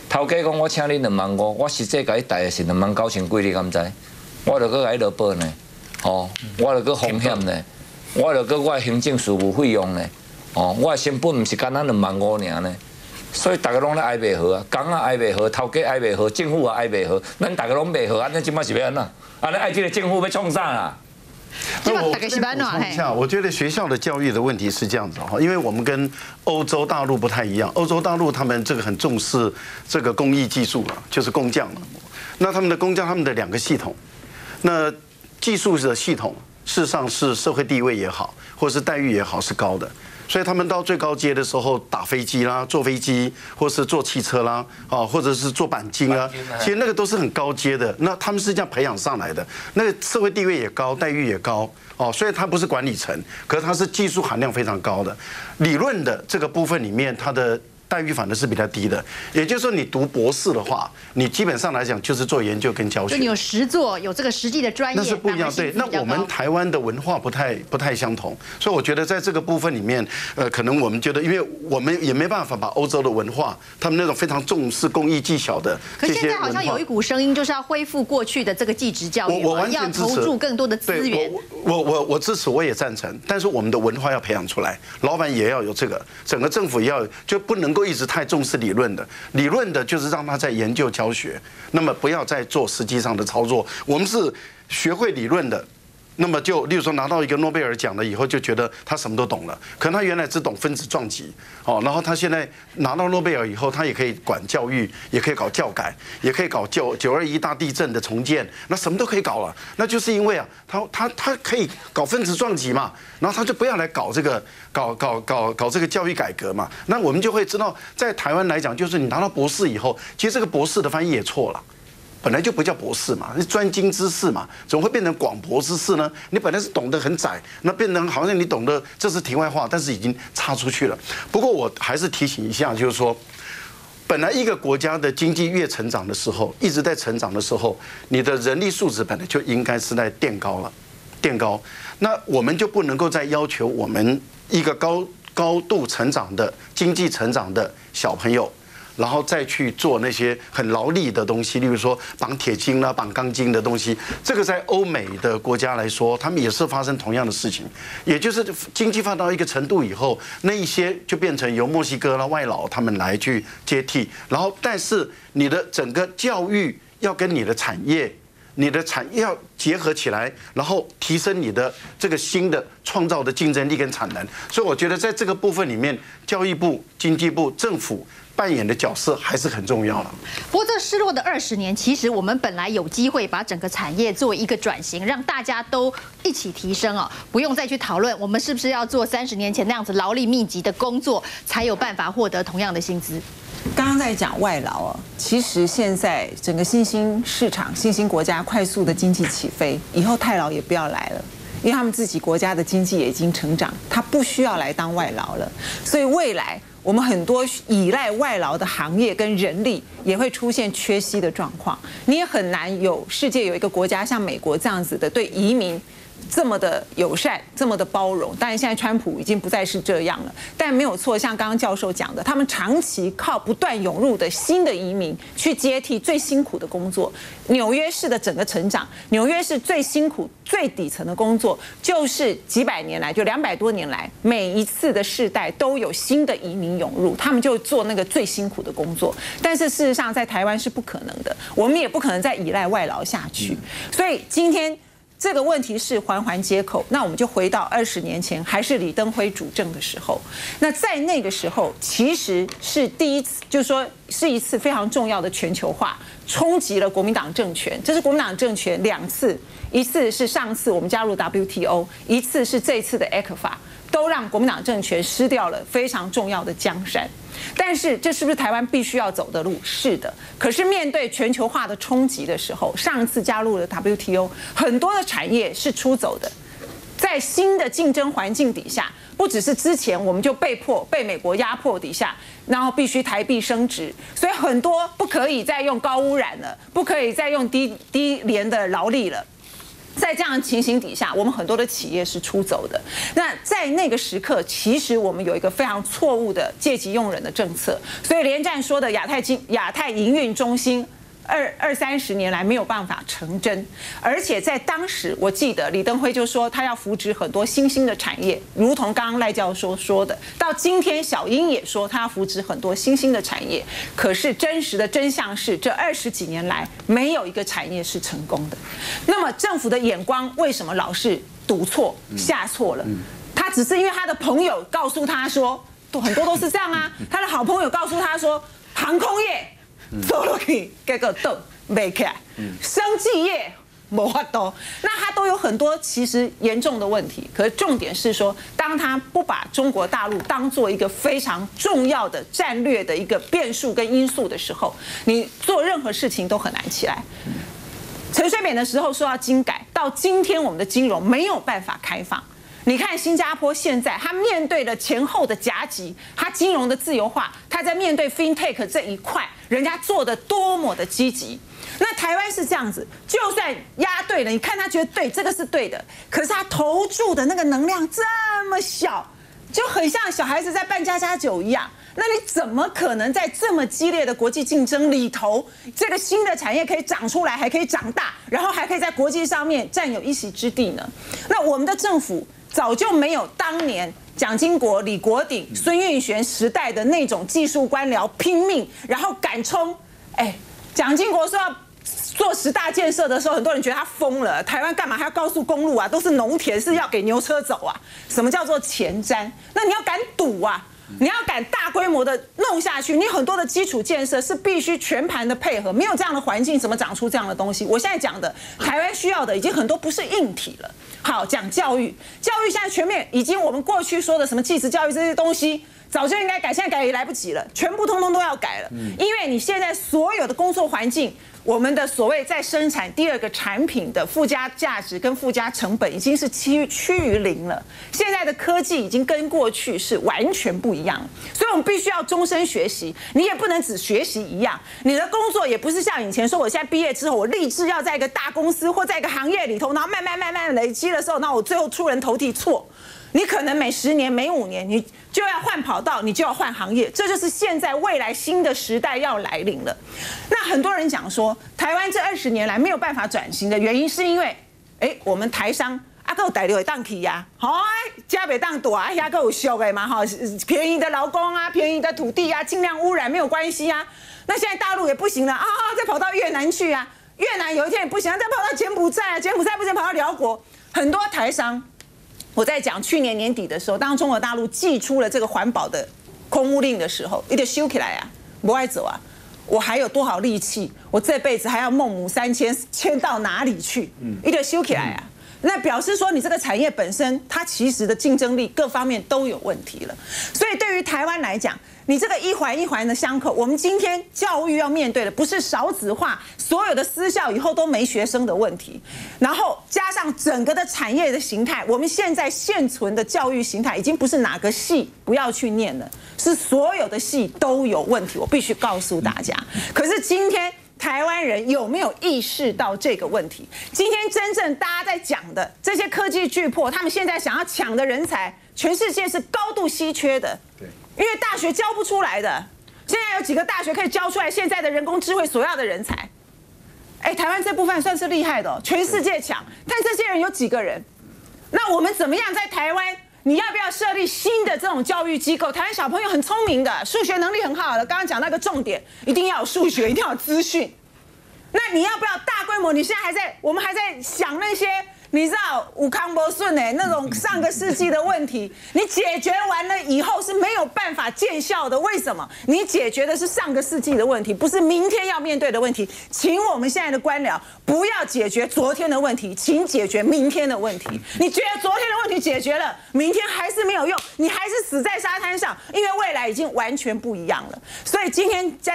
头家讲我请你2万5，我实际甲伊贷的是29000几，你敢知？我著搁甲伊落保呢，哦，我著搁风险呢，我著搁我的行政事务费用呢，哦，我的成本毋是干咱2万5尔呢。所以大家拢咧挨袂好啊，工啊挨袂好，头家挨袂好，政府也挨袂好，咱大家拢袂好，安尼即摆是要安怎？安尼爱这个政府要创啥啦？ 那我大概是安怎？ 一下，我觉得学校的教育的问题是这样子哈，因为我们跟欧洲大陆不太一样，欧洲大陆他们这个很重视这个工艺技术了，就是工匠了。那他们的工匠，他们的2个系统，那技术的系统，事实上是社会地位也好，或是待遇也好是高的。所以他们到最高阶的时候，打飞机啦、坐飞机，或是坐汽车啦，啊，或者是做钣金啊，其实那个都是很高阶的。那他们是这样培养上来的，那个社会地位也高，待遇也高哦。所以它不是管理层，可是它是技术含量非常高的。理论的这个部分里面，它的待遇反而是比较低的。也就是说，你读博士的话，你基本上来讲就是做研究跟教学。 就你有实作，有这个实际的专业， 那是不一样。对，那我们台湾的文化不太相同，所以我觉得在这个部分里面，可能我们觉得，因为我们也没办法把欧洲的文化，他们那种非常重视工艺技巧的这些文化。 可现在好像有一股声音，就是要恢复过去的这个技职教育， 我完全支持， 要投注更多的资源。 我支持，我也赞成。但是我们的文化要培养出来，老板也要有这个，整个政府也要有，就不能够一直太重视理论的。理论的就是让他在研究教学，那么不要再做实际上的操作。我们是学会理论的。那么就，例如说拿到一个诺贝尔奖了以后，就觉得他什么都懂了。可能他原来只懂分子撞击，哦，然后他现在拿到诺贝尔以后，他也可以管教育，也可以搞教改，也可以搞921大地震的重建，那什么都可以搞了。那就是因为啊，他可以搞分子撞击嘛，然后他就不要来搞这个搞这个教育改革嘛。那我们就会知道，在台湾来讲，就是你拿到博士以后，其实这个博士的翻译也错了。本来就不叫博士嘛，是专精知识嘛，怎么会变成广博知识呢？你本来是懂得很窄，那变成好像你懂得，这是题外话，但是已经插出去了。不过我还是提醒一下，就是说，本来一个国家的经济越成长的时候，一直在成长的时候，你的人力素质本来就应该是在垫高了，垫高。那我们就不能够再要求我们一个高度成长的经济成长的小朋友。然后再去做那些很劳力的东西，例如说绑铁筋啦、绑钢筋的东西，这个在欧美的国家来说，他们也是发生同样的事情。也就是经济发展到一个程度以后，那一些就变成由墨西哥啦、外劳他们来去接替。然后，但是你的整个教育要跟你的产业要结合起来，然后提升你的这个新的创造的竞争力跟产能。所以我觉得在这个部分里面，教育部、经济部、政府扮演的角色还是很重要的。 不过这失落的20年，其实我们本来有机会把整个产业做一个转型，让大家都一起提升哦，不用再去讨论我们是不是要做30年前那样子劳力密集的工作，才有办法获得同样的薪资。 刚刚在讲外劳啊，其实现在整个新兴市场、新兴国家快速的经济起飞，以后泰劳也不要来了。因为他们自己国家的经济也已经成长，他不需要来当外劳了，所以未来我们很多依赖外劳的行业跟人力也会出现缺席的状况。你也很难世界有一个国家像美国这样子的对移民这么的友善，这么的包容。当然，现在川普已经不再是这样了，但没有错，像刚刚教授讲的，他们长期靠不断涌入的新的移民去接替最辛苦的工作。纽约市的整个成长，纽约市最辛苦、最底层的工作，就是几百年来，就200多年来，每一次的世代都有新的移民涌入，他们就做那个最辛苦的工作。但是事实上，在台湾是不可能的，我们也不可能再依赖外劳下去。所以今天这个问题是环环接口，那我们就回到20年前，还是李登辉主政的时候。那在那个时候，其实是第一次，就是说是一次非常重要的全球化，冲击了国民党政权。这是国民党政权2次，一次是上次我们加入 WTO， 一次是这次的 ECFA， 都让国民党政权失掉了非常重要的江山。但是这是不是台湾必须要走的路？是的。可是面对全球化的冲击的时候，上一次加入了 WTO， 很多的产业是出走的。在新的竞争环境底下，不只是之前我们就被美国压迫底下，然后必须台币升值，所以很多不可以再用高污染了，不可以再用低廉的劳力了。 在这样的情形底下，我们很多的企业是出走的。那在那个时刻，其实我们有一个非常错误的借机用人的政策，所以连战说的亚太营运中心。20-30年来没有办法成真，而且在当时，我记得李登辉就说他要扶植很多新兴的产业，如同刚刚赖教授说的。到今天，小英也说他要扶植很多新兴的产业。可是真实的真相是，这20几年来没有一个产业是成功的。那么政府的眼光为什么老是赌错、下错了？他只是因为他的朋友告诉他说，很多都是这样啊。他的好朋友告诉他说，航空业。走落去，结果倒没起来。生技业没法度，那它都有很多其实严重的问题。可是重点是说，当他不把中国大陆当做一个非常重要的战略的一个变数跟因素的时候，你做任何事情都很难起来。陈水扁的时候说要精改，到今天我们的金融没有办法开放。你看新加坡现在，它面对了前后的夹击，它金融的自由化，它在面对 FinTech 这一块，人家做的多么的积极。那台湾是这样子，就算押对了，你看他觉得对，这个是对的，可是他投注的那个能量这么小，就很像小孩子在办家家酒一样。那你怎么可能在这么激烈的国际竞争里头，这个新的产业可以长出来，还可以长大，然后还可以在国际上面占有一席之地呢？那我们的政府早就没有当年蒋经国、李国鼎、孙运璇时代的那种技术官僚拼命，然后敢冲。蒋经国说要做10大建设的时候，很多人觉得他疯了。台湾干嘛还要高速公路啊？都是农田，是要给牛车走啊？什么叫做前瞻？那你要敢赌啊！你要敢大规模的弄下去，你很多的基础建设是必须全盘的配合，没有这样的环境，怎么长出这样的东西？我现在讲的，台湾需要的已经很多不是硬体了。好，讲教育，教育现在全面已经我们过去说的什么技职教育这些东西，早就应该改，现在改也来不及了，全部通通都要改了。因为你现在所有的工作环境，我们的所谓在生产第2个产品的附加价值跟附加成本已经是趋于0了。现在的科技已经跟过去是完全不一样，所以我们必须要终身学习。你也不能只学习一样，你的工作也不是像以前说，我现在毕业之后，我立志要在一个大公司或在一个行业里头，然后慢慢累积的时候，那我最后出人头地。错，你可能每10年、每5年，你就要换跑道，你就要换行业，这就是现在未来新的时代要来临了。那很多人讲说，台湾这20年来没有办法转型的原因，是因为，我们台商还有大陆的档期呀，好，加北档大，还有俗的嘛，哈，便宜的劳工啊，便宜的土地啊，尽量污染没有关系啊。那现在大陆也不行了啊，再跑到越南去啊，越南有一天也不行，再跑到柬埔寨啊，柬埔寨不行，跑到辽国，很多台商。我在讲去年年底的时候，当中国大陆祭出了这个环保的空污令的时候，你得修起来啊，不爱走啊！我还有多少力气？我这辈子还要孟母3000迁到哪里去？你得修起来啊！那表示说你这个产业本身，它其实的竞争力各方面都有问题了。所以对于台湾来讲，你这个一环一环的相扣，我们今天教育要面对的不是少子化，所有的私校以后都没学生的问题，然后加上整个的产业的形态，我们现在现存的教育形态已经不是哪个系不要去念了，是所有的系都有问题。我必须告诉大家，可是今天台湾人有没有意识到这个问题？今天真正大家在讲的这些科技巨擘，他们现在想要抢的人才，全世界是高度稀缺的。对。因为大学教不出来的，现在有几个大学可以教出来现在的人工智慧所要的人才？台湾这部分算是厉害的哦，全世界强。但这些人有几个人？那我们怎么样在台湾？你要不要设立新的这种教育机构？台湾小朋友很聪明的，数学能力很好的。刚刚讲那个重点，一定要有数学，一定要有资讯。那你要不要大规模？你现在我们还在想那些。你知道武康博顺那种上个世纪的问题，你解决完了以后是没有办法见效的。为什么？你解决的是上个世纪的问题，不是明天要面对的问题。请我们现在的官僚不要解决昨天的问题，请解决明天的问题。你觉得昨天的问题解决了，明天还是没有用，你还是死在沙滩上，因为未来已经完全不一样了。所以今天在讲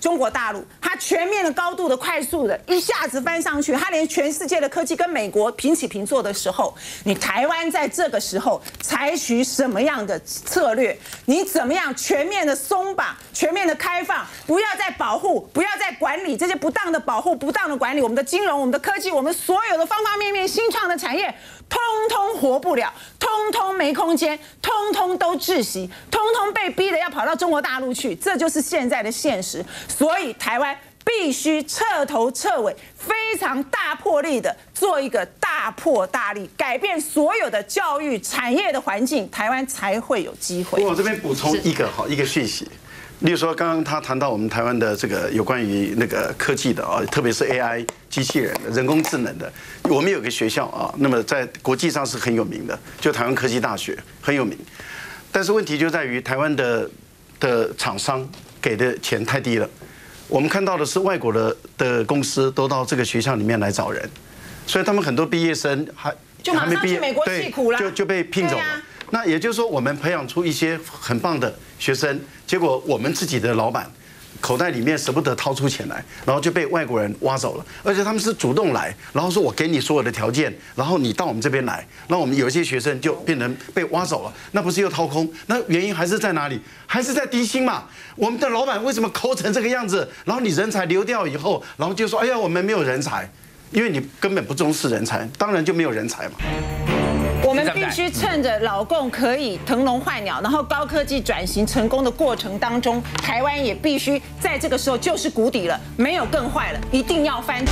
中国大陆，它全面的、高度的、快速的，一下子翻上去，它连全世界的科技跟美国平起平坐的时候，你台湾在这个时候采取什么样的策略？你怎么样全面的松绑、全面的开放？不要再保护，不要再管理这些不当的保护、不当的管理，我们的金融、我们的科技、我们所有的方方面面新创的产业，通通活不了，通通没空间，通通都窒息，通通被逼得要跑到中国大陆去，这就是现在的现实。所以台湾必须彻头彻尾、非常大魄力的做一个大破大立，改变所有的教育产业的环境，台湾才会有机会。 我这边补充一个讯息。例如说，刚刚他谈到我们台湾的这个有关于那个科技的啊，特别是 AI 机器人的、人工智能的，我们有个学校啊，那么在国际上是很有名的，就台湾科技大学很有名。但是问题就在于台湾的厂商给的钱太低了，我们看到的是外国的公司都到这个学校里面来找人，所以他们很多毕业生还没毕业，对，就被聘走了。那也就是说，我们培养出一些很棒的学生，结果我们自己的老板口袋里面舍不得掏出钱来，然后就被外国人挖走了。而且他们是主动来，然后说我给你所有的条件，然后你到我们这边来，那我们有一些学生就变成被挖走了，那不是又掏空？那原因还是在哪里？还是在低薪嘛？我们的老板为什么抠成这个样子？然后你人才流掉以后，然后就说哎呀我们没有人才，因为你根本不重视人才，当然就没有人才嘛。 我们必须趁着老共可以腾笼换鸟，然后高科技转型成功的过程当中，台湾也必须在这个时候就是谷底了，没有更坏了，一定要翻。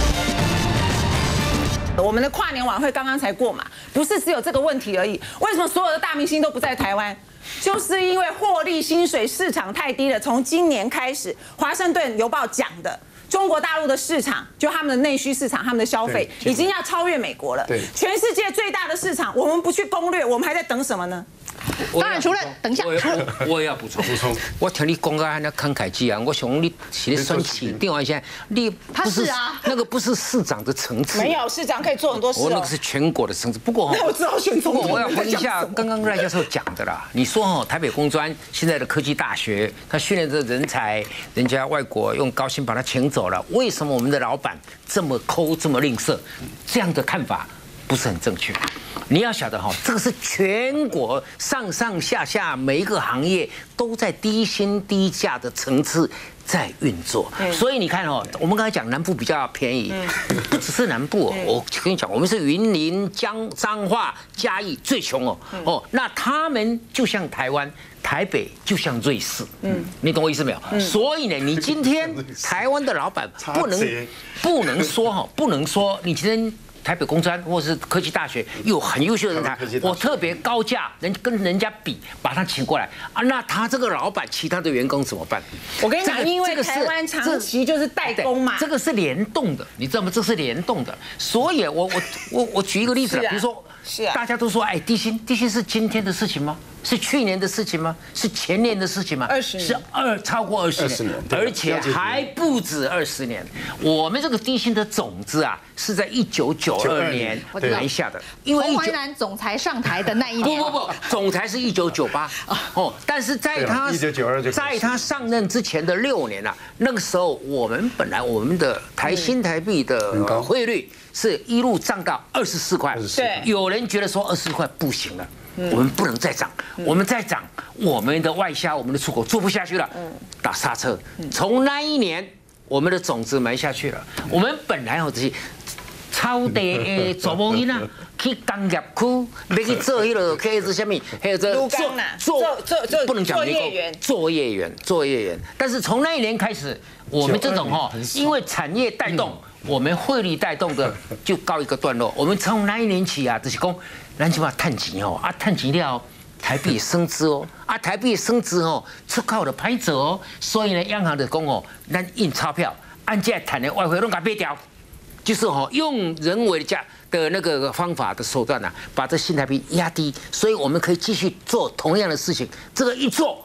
我们的跨年晚会刚刚才过嘛，不是只有这个问题而已。为什么所有的大明星都不在台湾？就是因为获利薪水市场太低了。从今年开始，《华盛顿邮报》讲的。中国大陆的市场，就他们的内需市场，他们的消费已经要超越美国了。全世界最大的市场，我们不去攻略，我们还在等什么呢？ 当然，除了等一下， 我也要补充。我听你讲啊，那慷慨激昂，我想你是算起另外一些，你不是那个不是市长的层次， 没有市长可以做很多事。 我那个是全国的层次。不过我知道选总统。 我要回应一下刚刚赖教授讲的啦。你说台北工专现在的科技大学，他训练的人才，人家外国用高薪把他请走了，为什么我们的老板这么抠这么吝啬？这样的看法不是很正确。你要晓得哈，这个是全国上上下下每一个行业都在低薪低价的层次在运作，所以你看哦，我们刚才讲南部比较便宜，不只是南部，我跟你讲，我们是云林、彰化、嘉义最穷哦，那他们就像台湾。台北就像瑞士，你懂我意思没有？所以呢，你今天台湾的老板不能说你今天台北工专或者是科技大学有很优秀的人才，我特别高价跟人家比，把他请过来啊，那他这个老板其他的员工怎么办？ 我跟你讲，因为台湾长期就是代工嘛， 这个是联动的，你知道吗？这是联动的，所以我举一个例子了，比如说。大家都说，哎，低薪是今天的事情吗？是去年的事情吗？是前年的事情吗 ？20年， 是超过20年，而且还不止20年。我们这个低薪的种子啊，是在1992年埋下的。 因为洪淮南总裁上台的那一年， 不，总裁是1998哦，但是在他上任之前的6年啊，那个时候我们的新台币的汇率是一路涨到24块， 对， 有人觉得说24块不行了。我们不能再涨，我们再涨，我们的外销、我们的出口做不下去了，打刹车。从那一年，我们的种子埋下去了。我们本来就是草地的做某囡仔，去工业区要去做迄个开始什么，还有这做不能讲作业员。但是从那一年开始，我们这种因为产业带动。我们汇率带动的就告一个段落。我们从那一年起啊，就是讲，咱起码趁钱趁钱了，台币升值台币升值出口的歹做所以呢，央行就讲咱印钞票，按这赚的外汇拢给卖掉，就是用人为的那个方法的手段把这新台币压低，所以我们可以继续做同样的事情。这个一做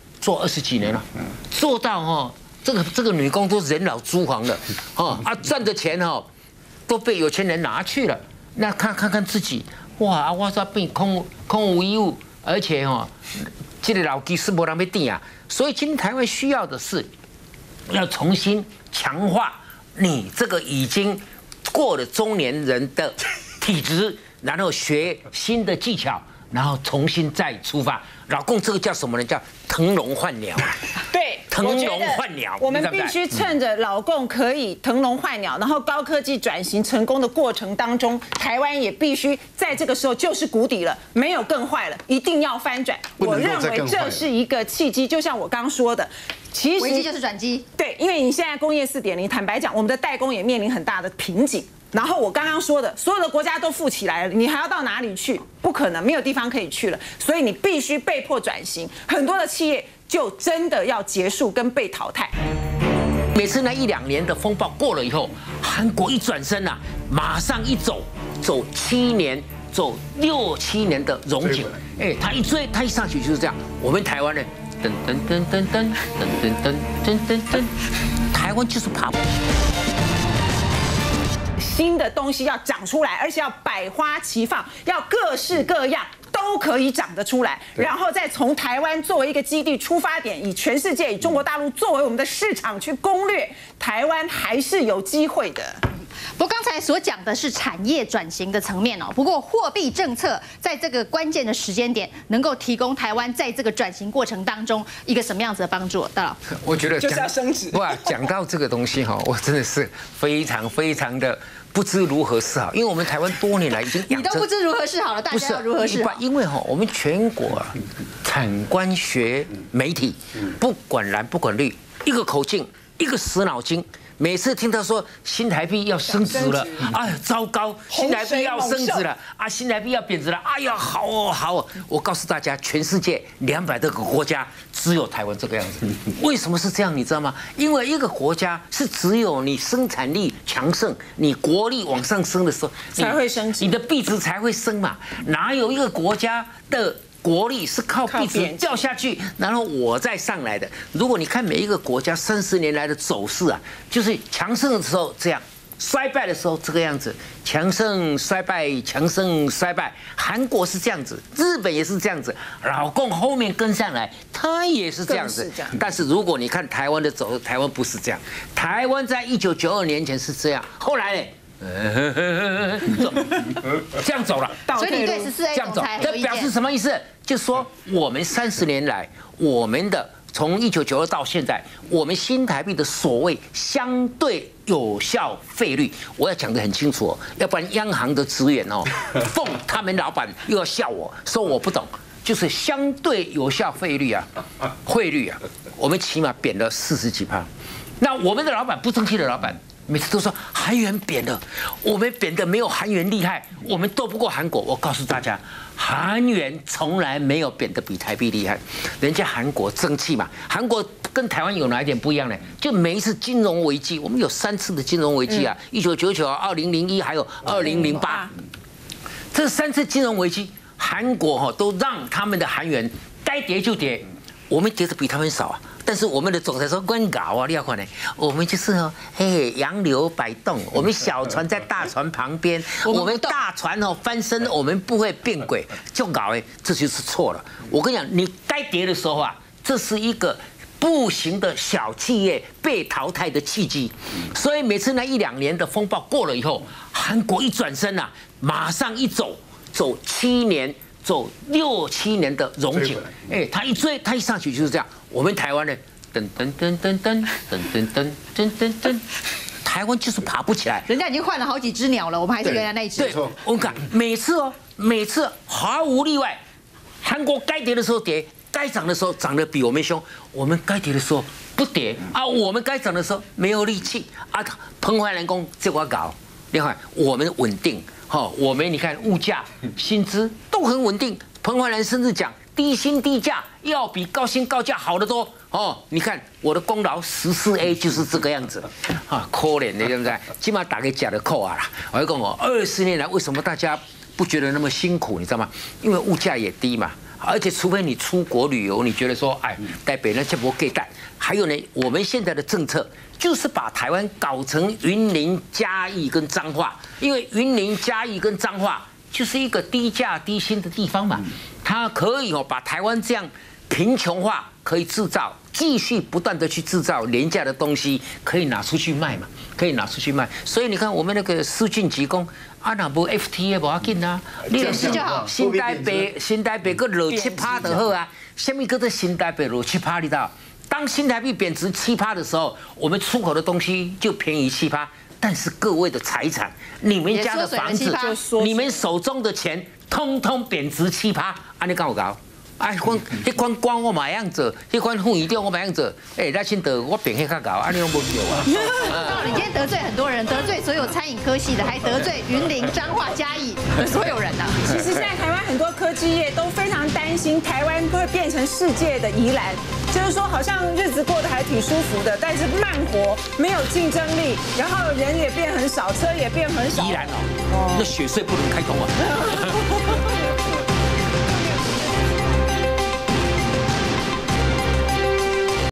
20几年了，做到这个女工都人老珠黄了，赚的钱都被有钱人拿去了。那看看自己，哇，我说变空无一物，而且这个老技是没人要顶啊。所以今天台湾需要的是要重新强化你这个已经过了中年人的体质，然后学新的技巧，然后重新再出发。老公，这个叫什么呢？叫腾笼换鸟。 对， 腾笼换鸟。 我们必须趁着老共可以腾笼换鸟，然后高科技转型成功的过程当中，台湾也必须在这个时候就是谷底了，没有更坏了，一定要翻转。我认为这是一个契机，就像我刚说的。其实危机就是转机。 对，因为你现在工业4.0，坦白讲，我们的代工也面临很大的瓶颈。然后我刚刚说的，所有的国家都富起来了，你还要到哪里去？不可能，没有地方可以去了。所以你必须被迫转型，很多的企业就真的要结束跟被淘汰。 每次那1、2年的风暴过了以后，韩国一转身啊，马上一走7年，走6、7年的荣景。他一追，他一上去就是这样。我们台湾呢？噔噔噔噔噔噔噔噔噔噔噔，台湾就是爬不。 新的东西要长出来，而且要百花齐放，要各式各样都可以长得出来，然后再从台湾作为一个基地出发点，以全世界、以中国大陆作为我们的市场去攻略台湾，还是有机会的。 不过刚才所讲的是产业转型的层面哦，不过货币政策在这个关键的时间点，能够提供台湾在这个转型过程当中一个什么样子的帮助？大佬， 我觉得就是要升值。 哇，讲到这个东西哈，我真的是非常的不知如何是好，因为我们台湾多年来已经你都不知如何是好了，大家要如何是好？ 因为哈，我们全国产官学媒体不管蓝不管绿，一个口径，一个死脑筋。每次听到说新台币要升值了，哎呀糟糕，新台币要升值了啊，新台币要贬值了，哎呀好哦好哦！我告诉大家，全世界200多个国家，只有台湾这个样子。为什么是这样？你知道吗？因为一个国家是只有你生产力强盛，你国力往上升的时候， 才会升值， 你的币值才会升嘛。哪有一个国家的国力是靠币值掉下去，然后我再上来的？如果你看每一个国家30年来的走势啊，就是强盛的时候这样，衰败的时候这个样子，强盛衰败，强盛衰败。韩国是这样子，日本也是这样子，老共后面跟上来，他也是这样子。但是如果你看台湾的走，台湾不是这样，台湾在1992年前是这样，后来呢？这样走了， 所以你对14A 总裁这表示什么意思？就是说我们30年来，我们的从1992到现在，我们新台币的所谓相对有效费率，我要讲得很清楚哦，要不然央行的职员哦，凤他们老板又要笑我说我不懂，就是相对有效费率啊，汇率啊，我们起码贬了40几%。那我们的老板不争气的老板。每次都说韩元贬了，我们贬的没有韩元厉害，我们斗不过韩国。我告诉大家，韩元从来没有贬得比台币厉害，人家韩国争气嘛。韩国跟台湾有哪一点不一样呢？就每一次金融危机，我们有3次的金融危机啊，1999、2001还有2008，这3次金融危机，韩国都让他们的韩元该跌就跌，我们跌的比他们少啊。但是我们的总裁说关搞啊，你要看呢，我们就是洋流摆动，我们小船在大船旁边，我们大船翻身，我们不会变轨，就搞这就是错了。我跟你讲，你该跌的时候啊，这是一个不行的小企业被淘汰的契机。所以每次那1、2年的风暴过了以后，韩国一转身啊，马上一走7年。走6、7年的荣景，他一追，他一上去就是这样。我们台湾呢，噔噔噔噔噔噔噔噔噔噔噔，台湾就是爬不起来。 人家已经换了好几只鸟了，我们还是原来那一只。 对，我们看每次毫无例外，韩国该跌的时候跌，该涨的时候涨得比我们凶。我们该跌的时候不跌啊，我们该涨的时候没有力气啊。彭淮南公这块搞，另外我们稳定。我们你看物价、薪资都很稳定。彭淮南甚至讲低薪低价要比高薪高价好得多。你看我的功劳14A 就是这个样子啊，可怜的对不对？起码打给假的扣啊啦。我就讲20年来为什么大家不觉得那么辛苦？你知道吗？因为物价也低嘛。而且除非你出国旅游，你觉得说台北那这波给带。还有呢，我们现在的政策就是把台湾搞成云林、嘉义跟彰化，因为云林、嘉义跟彰化就是一个低价低薪的地方嘛，它可以把台湾这样贫穷化可以制造继续不断的去制造廉价的东西，可以拿出去卖嘛，可以拿出去卖。所以你看我们那个施俊吉讲，啊那无 FTA 无要紧啊，你新台北个落7%就好啊。什么叫做新台北落7%？你知道？当新台币贬值7%的时候，我们出口的东西就便宜7%。但是各位的财产，你们家的房子，你们手中的钱，通通贬值7%，安尼搞不搞？啊，迄款官我嘛样做，迄款副院长我嘛样做，赖清德我变迄较搞，安尼拢无救啊！ 你今天得罪很多人，得罪所有餐饮科系的，还得罪云林、彰化、嘉义的所有人呢。 其实现在台湾很多科技业都非常担心台湾会变成世界的宜兰，就是说好像日子过得还挺舒服的，但是慢活，没有竞争力，然后人也变很少，车也变很少。 宜兰哦，那雪隧不能开通啊。